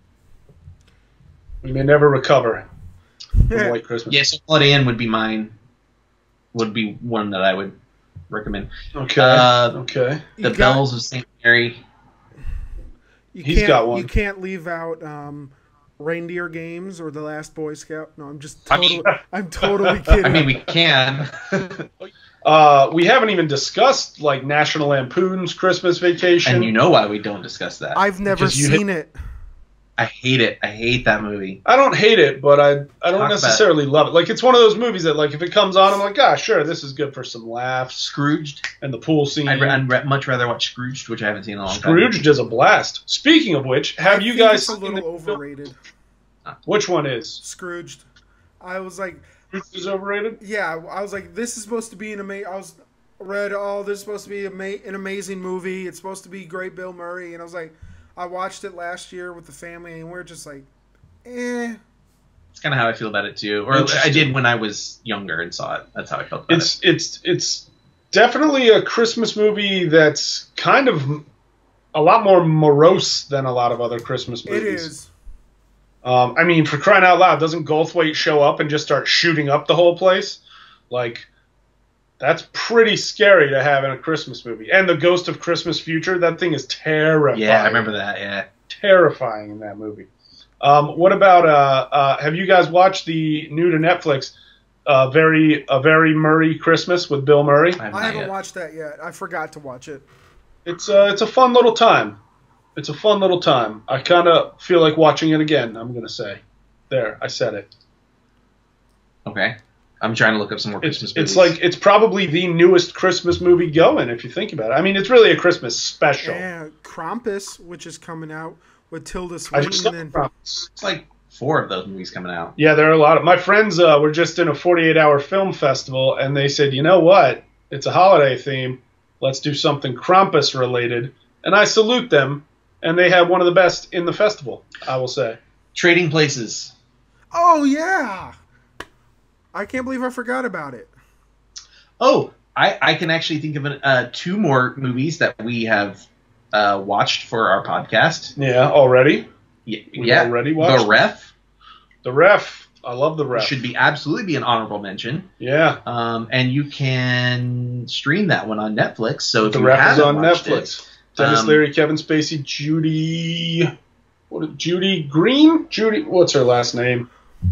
S2: We may never recover from White Christmas.
S3: Yes, Holiday Inn would be mine. Would be one that I would recommend.
S2: Okay. Okay.
S3: The Bells of St. Mary.
S2: He's got one.
S1: You can't leave out Reindeer Games or The Last Boy Scout. No, I'm totally kidding.
S3: I mean, we can.
S2: We haven't even discussed like National Lampoon's Christmas Vacation.
S3: And you know why we don't discuss that?
S1: I've never seen it.
S3: I hate it. I hate that movie.
S2: I don't hate it, but I don't necessarily love it. Like, it's one of those movies that, like, if it comes on, I'm like, sure, this is good for some laughs.
S3: Scrooged.
S2: And the pool scene.
S3: I'd much rather watch Scrooged, which I haven't seen in a long time.
S2: Scrooged is a blast. Speaking of which, have you guys
S1: seen a little overrated?
S2: Which one is?
S1: Scrooged. I was like...
S2: Scrooged is overrated?
S1: Yeah, I was like, this is supposed to be an amazing... this is supposed to be an amazing movie. It's supposed to be great Bill Murray. And I was like... I watched it last year with the family, and we're just like, eh.
S3: It's kind of how I feel about it, too. Or I did when I was younger and saw it. That's how I felt about it.
S2: It's definitely a Christmas movie that's kind of a lot more morose than a lot of other Christmas movies.
S1: It is.
S2: I mean, for crying out loud, doesn't Goldthwait show up and just start shooting up the whole place? Like... That's pretty scary to have in a Christmas movie. And the Ghost of Christmas Future, that thing is terrifying.
S3: Yeah, I remember that, yeah.
S2: Terrifying in that movie. What about, have you guys watched the new to Netflix, A Very Murray Christmas with Bill Murray?
S1: I haven't watched that yet. I forgot to watch it.
S2: It's a fun little time. It's a fun little time. I kind of feel like watching it again, I'm going to say. There, I said it.
S3: Okay. I'm trying to look up some more Christmas movies.
S2: It's probably the newest Christmas movie going, if you think about it. I mean, it's really a Christmas special.
S1: Yeah, Krampus, which is coming out with Tilda Swinton.
S3: It's like 4 of those movies coming out.
S2: Yeah, there are a lot of... My friends were just in a 48-hour film festival, and they said, you know what? It's a holiday theme. Let's do something Krampus-related. And I salute them, and they had one of the best in the festival, I will say.
S3: Trading Places.
S1: Oh, yeah! I can't believe I forgot about it.
S3: Oh, I can actually think of 2 more movies that we have watched for our podcast.
S2: Yeah, already?
S3: Yeah.
S2: Already watched?
S3: The Ref.
S2: The Ref. I love The Ref.
S3: Should absolutely be an honorable mention.
S2: Yeah.
S3: And you can stream that one on Netflix. So if
S2: The Ref is on Netflix. Dennis Leary, Kevin Spacey, Judy Green? What's her last name?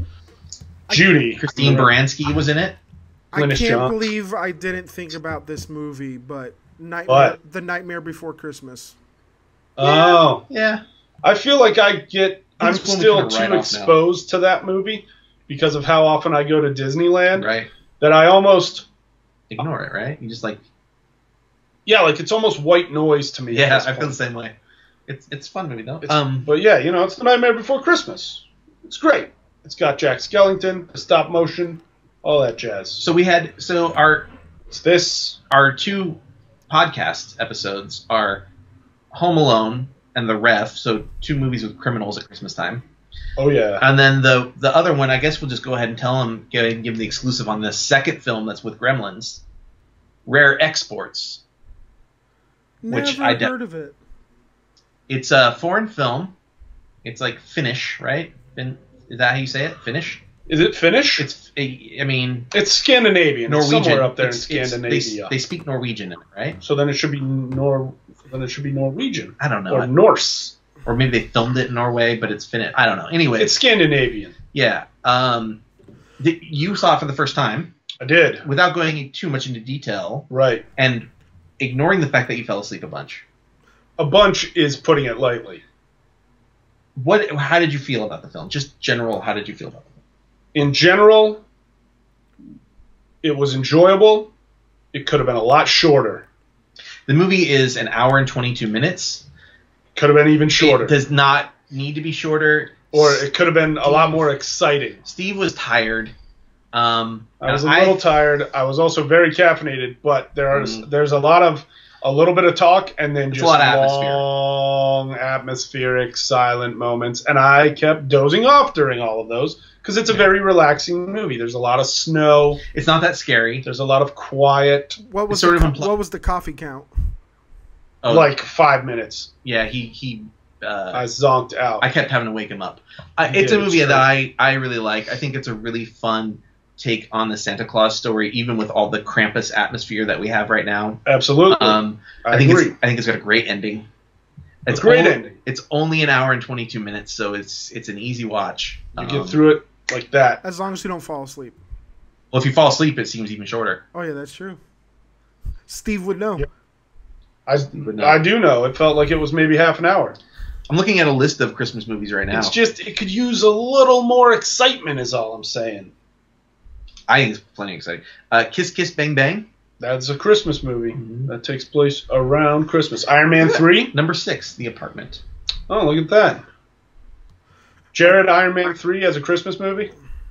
S2: Judy.
S3: Christine Baranski was in it.
S1: I can't believe I didn't think about this movie, but The Nightmare Before Christmas.
S2: Oh.
S3: Yeah.
S2: I feel like I'm
S3: when we
S2: still
S3: kinda write
S2: too
S3: off
S2: exposed to that movie because of how often I go to Disneyland.
S3: Right.
S2: That I almost
S3: ignore it, right? You just like...
S2: Yeah, like it's almost white noise to me.
S3: Yeah, I feel the same way. It's a fun movie, though.
S2: But yeah, it's The Nightmare Before Christmas. It's great. It's got Jack Skellington, the stop motion, all that jazz.
S3: So our 2 podcast episodes are Home Alone and The Ref, so 2 movies with criminals at Christmas time.
S2: Oh, yeah.
S3: And then the other one, I guess we'll just go ahead and give the exclusive on the second film that's with Gremlins, Rare Exports.
S1: Never heard of it.
S3: It's a foreign film. It's like Finnish, right? Is that how you say it? Finnish?
S2: Is it Finnish?
S3: It's
S2: Scandinavian.
S3: Norwegian.
S2: It's somewhere up there in Scandinavia.
S3: They speak Norwegian in it, right?
S2: So then it should be Norwegian.
S3: I don't know.
S2: Or Norse.
S3: Or maybe they filmed it in Norway, but it's Finnish. I don't know. Anyway,
S2: it's Scandinavian.
S3: Yeah. You saw it for the first time.
S2: I did.
S3: Without going too much into detail.
S2: Right.
S3: And ignoring the fact that you fell asleep a bunch.
S2: A bunch is putting it lightly.
S3: How did you feel about the film? Just general, how did you feel about the film?
S2: In general, it was enjoyable. It could have been a lot shorter.
S3: The movie is an hour and 22 minutes.
S2: Could have been even shorter.
S3: It does not need to be shorter.
S2: Or it could have been a lot more exciting.
S3: Steve was tired.
S2: I was a little tired. I was also very caffeinated, but there's a little bit of talk and then just long atmospheric silent moments, and I kept dozing off during all of those because it's a very relaxing movie. There's a lot of snow.
S3: It's not that scary.
S2: There's a lot of quiet.
S1: What was the coffee count?
S3: Oh,
S2: like 5 minutes.
S3: Yeah, he
S2: I zonked out.
S3: I kept having to wake him up. It's a movie that I really like. I think it's a really fun take on the Santa Claus story, even with all the Krampus atmosphere that we have right now.
S2: Absolutely.
S3: I think it's got a great ending. It's a great ending. It's only an hour and 22 minutes, so it's an easy watch.
S2: You get through it like that.
S1: As long as you don't fall asleep.
S3: Well, if you fall asleep, it seems even shorter.
S1: Oh, yeah, that's true. Steve would know.
S2: Yep. I do know. It felt like it was maybe half an hour.
S3: I'm looking at a list of Christmas movies right now.
S2: It's just, it could use a little more excitement is all I'm saying.
S3: I think it's plenty exciting. Kiss Kiss Bang Bang.
S2: That's a Christmas movie. Mm-hmm. That takes place around Christmas. Iron Man 3.
S3: Number 6, The Apartment.
S2: Oh, look at that. Jared, Iron Man 3 as a Christmas movie?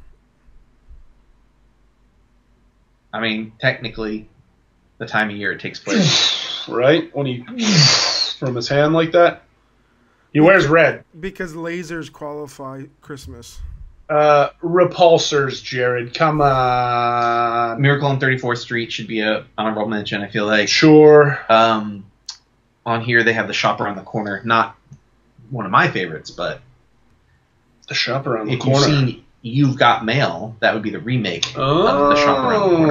S3: I mean, technically, the time of year it takes place.
S2: Right? When he from his hand like that. He wears red.
S1: Because lasers qualify Christmas.
S2: Repulsors, Jared. Come on.
S3: Miracle on 34th Street should be a honorable mention, I feel like.
S2: Sure.
S3: On here they have The Shop Around the Corner. Not one of my favorites, but
S2: The Shop Around the
S3: if
S2: Corner.
S3: If you've seen You've Got Mail, that would be the remake of The Shop Around the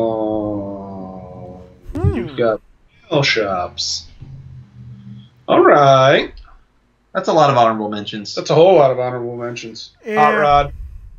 S3: Corner.
S2: You've got mail shops. All right.
S3: That's a lot of honorable mentions.
S2: That's a whole lot of honorable mentions. Hot Rod.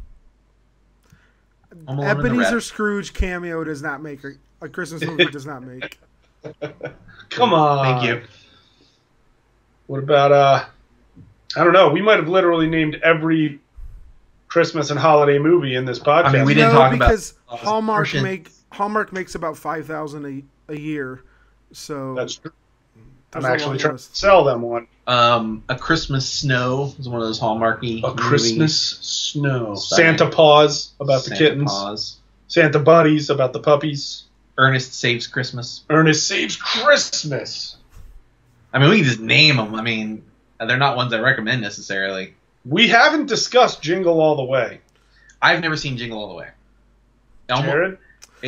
S1: Ebenezer Scrooge cameo does not make a Christmas movie does not make.
S2: Come on.
S3: Thank you.
S2: What about I don't know. We might have literally named every Christmas and holiday movie in this podcast.
S3: I mean, we didn't talk
S1: because
S3: about
S1: Hallmark makes about 5,000 a year. So
S2: that's true. I'm actually trying to sell them one.
S3: A Christmas Snow is one of those Hallmarky.
S2: A Christmas Snow. Santa Paws about the kittens.
S3: Paws.
S2: Santa Buddies about the puppies.
S3: Ernest Saves Christmas.
S2: Ernest Saves Christmas.
S3: I mean, we can just name them. I mean, they're not ones I recommend necessarily.
S2: We haven't discussed Jingle All the Way.
S3: I've never seen Jingle All the Way.
S2: Jared?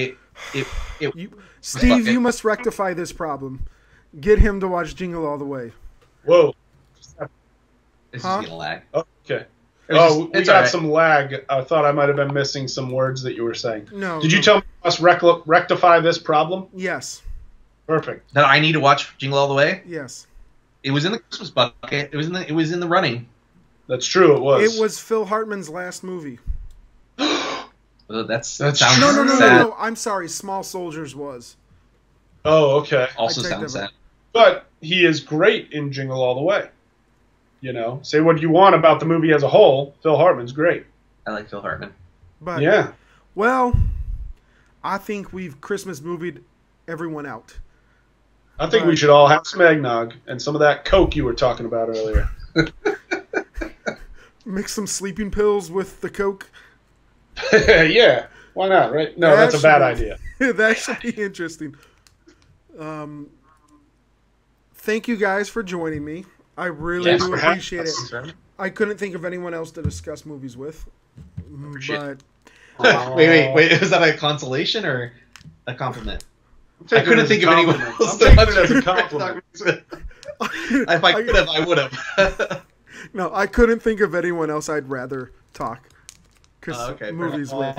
S1: Steve, you must rectify this problem. Get him to watch Jingle All the Way.
S2: Whoa.
S3: This is going to lag.
S2: Oh, okay.
S3: We
S2: got some lag. I thought I might have been missing some words that you were saying.
S1: No.
S2: Did you tell me I must rectify this problem?
S1: Yes.
S2: Perfect.
S3: That I need to watch Jingle All the Way?
S1: Yes.
S3: It was in the Christmas bucket. It was in the running.
S2: That's true. It was.
S1: It was Phil Hartman's last movie.
S3: That sounds
S1: No. I'm sorry. Small Soldiers was.
S2: Oh, okay.
S3: Also sounds sad.
S2: But he is great in Jingle All the Way. You know, say what you want about the movie as a whole. Phil Hartman's great.
S3: I like Phil Hartman.
S1: But
S2: yeah.
S1: Well, I think we've Christmas movied everyone out.
S2: I think we should all have some eggnog and some of that Coke you were talking about earlier.
S1: Mix some sleeping pills with the Coke.
S2: Yeah, why not, right? No, that's a bad idea.
S1: That should be interesting. Thank you guys for joining me. I really do appreciate it. I couldn't think of anyone else to discuss movies with. But
S3: wait, is that a consolation or a compliment? I couldn't think of anyone else to
S2: take it as a compliment.
S3: If I could have, I would have.
S1: No, I couldn't think of anyone else I'd rather talk. Movies with.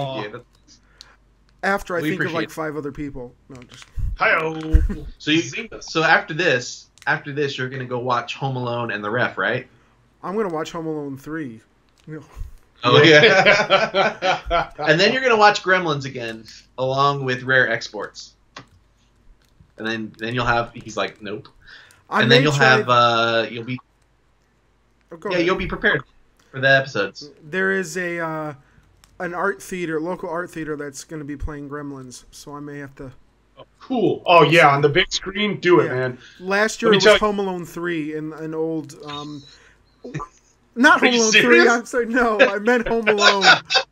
S1: After I think of like 5 other people. No, just.
S2: Hi-oh.
S3: So after this, you're gonna go watch Home Alone and The Ref, right?
S1: I'm gonna watch Home Alone 3.
S3: Oh yeah. And then you're gonna watch Gremlins again, along with Rare Exports. And then you'll have. He's like, nope. And then you'll have. You'll be. You'll be prepared for the episodes.
S1: There is an local art theater that's going to be playing Gremlins, so I may have to.
S2: Oh, cool. Oh yeah, on the big screen, do it, man.
S1: Last year it was Home Alone 3 in an old. Not Home Alone 3. I'm sorry, no, I meant Home Alone.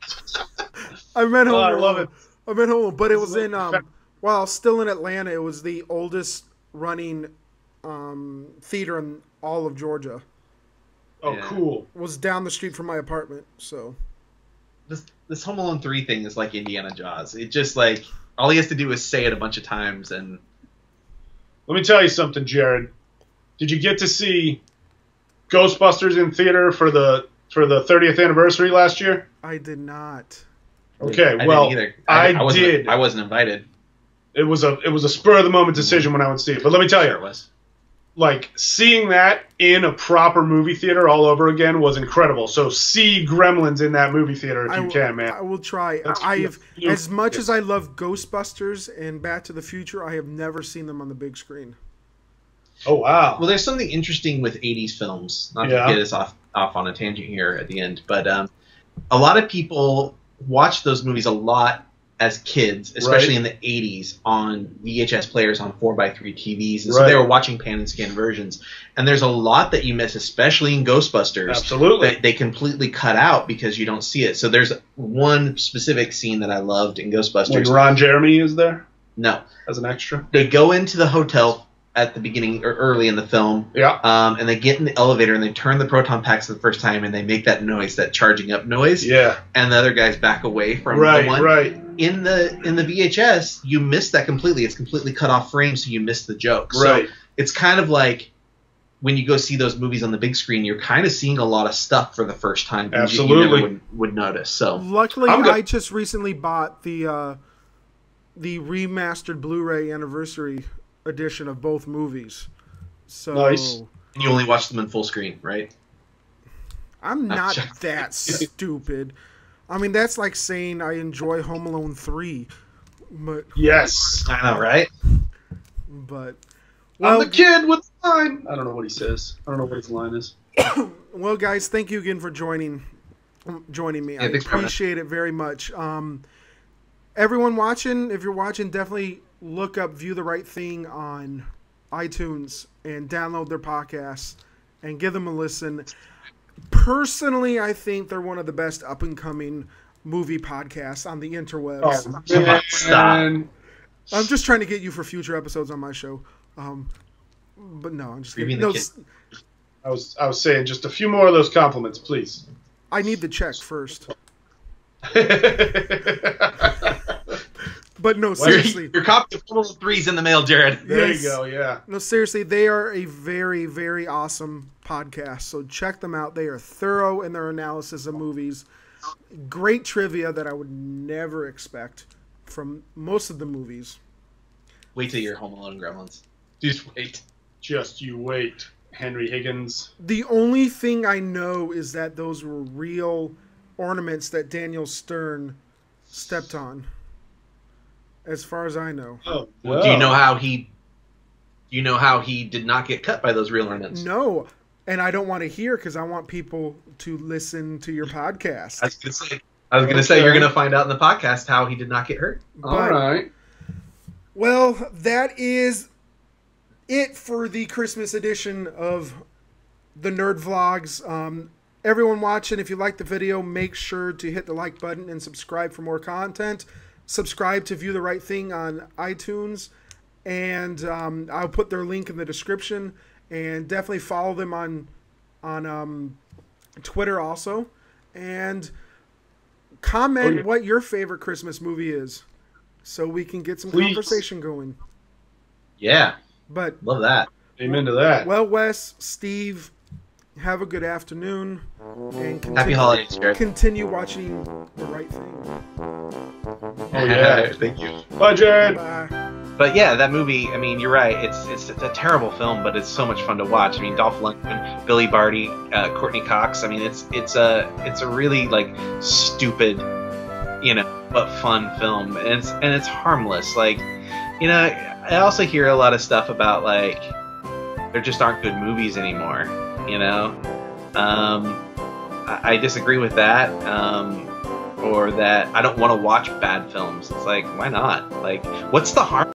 S1: I meant Home Alone.
S2: I love it.
S1: I meant Home Alone, but it was in while still in Atlanta. It was the oldest running theater in all of Georgia.
S2: Oh, cool.
S1: It was down the street from my apartment, so.
S3: This Home Alone 3 thing is like Indiana Jaws. It just like all he has to do is say it a bunch of times and.
S2: Let me tell you something, Jared. Did you get to see Ghostbusters in theater for the 30th anniversary last year?
S1: I did not.
S2: Okay,
S3: I
S2: did.
S3: I wasn't invited.
S2: It was a spur of the moment decision when I would see it. But let me tell you,
S3: it was.
S2: Like seeing that in a proper movie theater all over again was incredible. So see Gremlins in that movie theater if you can, man.
S1: I will try. As much as I love Ghostbusters and Back to the Future, I have never seen them on the big screen.
S2: Oh wow.
S3: Well, there's something interesting with 80s films. Not to get us off on a tangent here at the end, but a lot of people watch those movies a lot as kids, especially in the 80s, on VHS players on 4x3 TVs. And so they were watching pan and scan versions. And there's a lot that you miss, especially in Ghostbusters.
S2: Absolutely.
S3: That they completely cut out because you don't see it. So there's one specific scene that I loved in Ghostbusters.
S2: When Ron Jeremy is there?
S3: No.
S2: As an extra?
S3: They go into the hotel at the beginning or early in the film.
S2: Yeah.
S3: And they get in the elevator and they turn the proton packs for the first time and they make that noise, that charging up noise.
S2: Yeah.
S3: And the other guys back away from the one.
S2: Right.
S3: In the VHS, you miss that completely. It's completely cut off frame, so you miss the joke.
S2: Right.
S3: So it's kind of like when you go see those movies on the big screen, you're kind of seeing a lot of stuff for the first time.
S2: Absolutely.
S3: You never would notice. So
S1: luckily, I just recently bought the remastered Blu-ray anniversary edition of both movies. So
S2: nice.
S3: And you only watch them in full screen, right?
S1: I'm not that stupid. I mean, that's like saying I enjoy Home Alone 3. But
S2: yes.
S3: I know, right?
S1: But
S2: I'm the kid with the line. I don't know what he says. I don't know what his line is.
S1: Well, guys, thank you again for joining me. I appreciate it very much. Everyone watching, if you're watching, definitely look up View the Right Thing on iTunes and download their podcasts and give them a listen. Personally, I think they're one of the best up-and-coming movie podcasts on the interwebs.
S2: Oh, stop.
S1: I'm just trying to get you for future episodes on my show. But no, I'm just kidding. No,
S2: I was saying just a few more of those compliments, please.
S1: I need the check first. But no, seriously.
S3: Your copy of Home Alone 3's in the mail, Jared.
S2: There you go, yeah.
S1: No, seriously, they are a very, very awesome podcast. So check them out. They are thorough in their analysis of movies. Great trivia that I would never expect from most of the movies.
S3: Wait till you're Home Alone and Gremlins. Just wait.
S2: Just you wait, Henry Higgins.
S1: The only thing I know is that those were real ornaments that Daniel Stern stepped on. As far as I know.
S2: Oh,
S3: well, do you know how he did not get cut by those real ornaments?
S1: No. and I don't want to hear because I want people to listen to your podcast.
S3: I was gonna say you're gonna find out in the podcast how he did not get hurt.
S2: All right.
S1: Well, that is it for the Christmas edition of the Nerd Vlogs. Everyone watching, if you like the video, make sure to hit the like button and subscribe for more content. Subscribe to View the Right Thing on iTunes, and I'll put their link in the description. And definitely follow them on Twitter also, and comment what your favorite Christmas movie is, so we can get some conversation going.
S3: Yeah,
S1: but
S3: love that.
S2: Amen to that.
S1: Well, Wes, Steve, have a good afternoon, and
S3: happy holidays, Jared.
S1: Continue watching The Right Thing.
S2: Oh yeah,
S3: thank you.
S2: Bye, Jared.
S1: Bye.
S3: But yeah, that movie, I mean, you're right. It's a terrible film, but it's so much fun to watch. I mean, Dolph Lundgren, Billy Barty, Courtney Cox. I mean, it's a really like stupid, but fun film, and it's harmless. Like, I also hear a lot of stuff about like there just aren't good movies anymore. I disagree with that. Or that I don't want to watch bad films. It's like, why not? Like, what's the harm?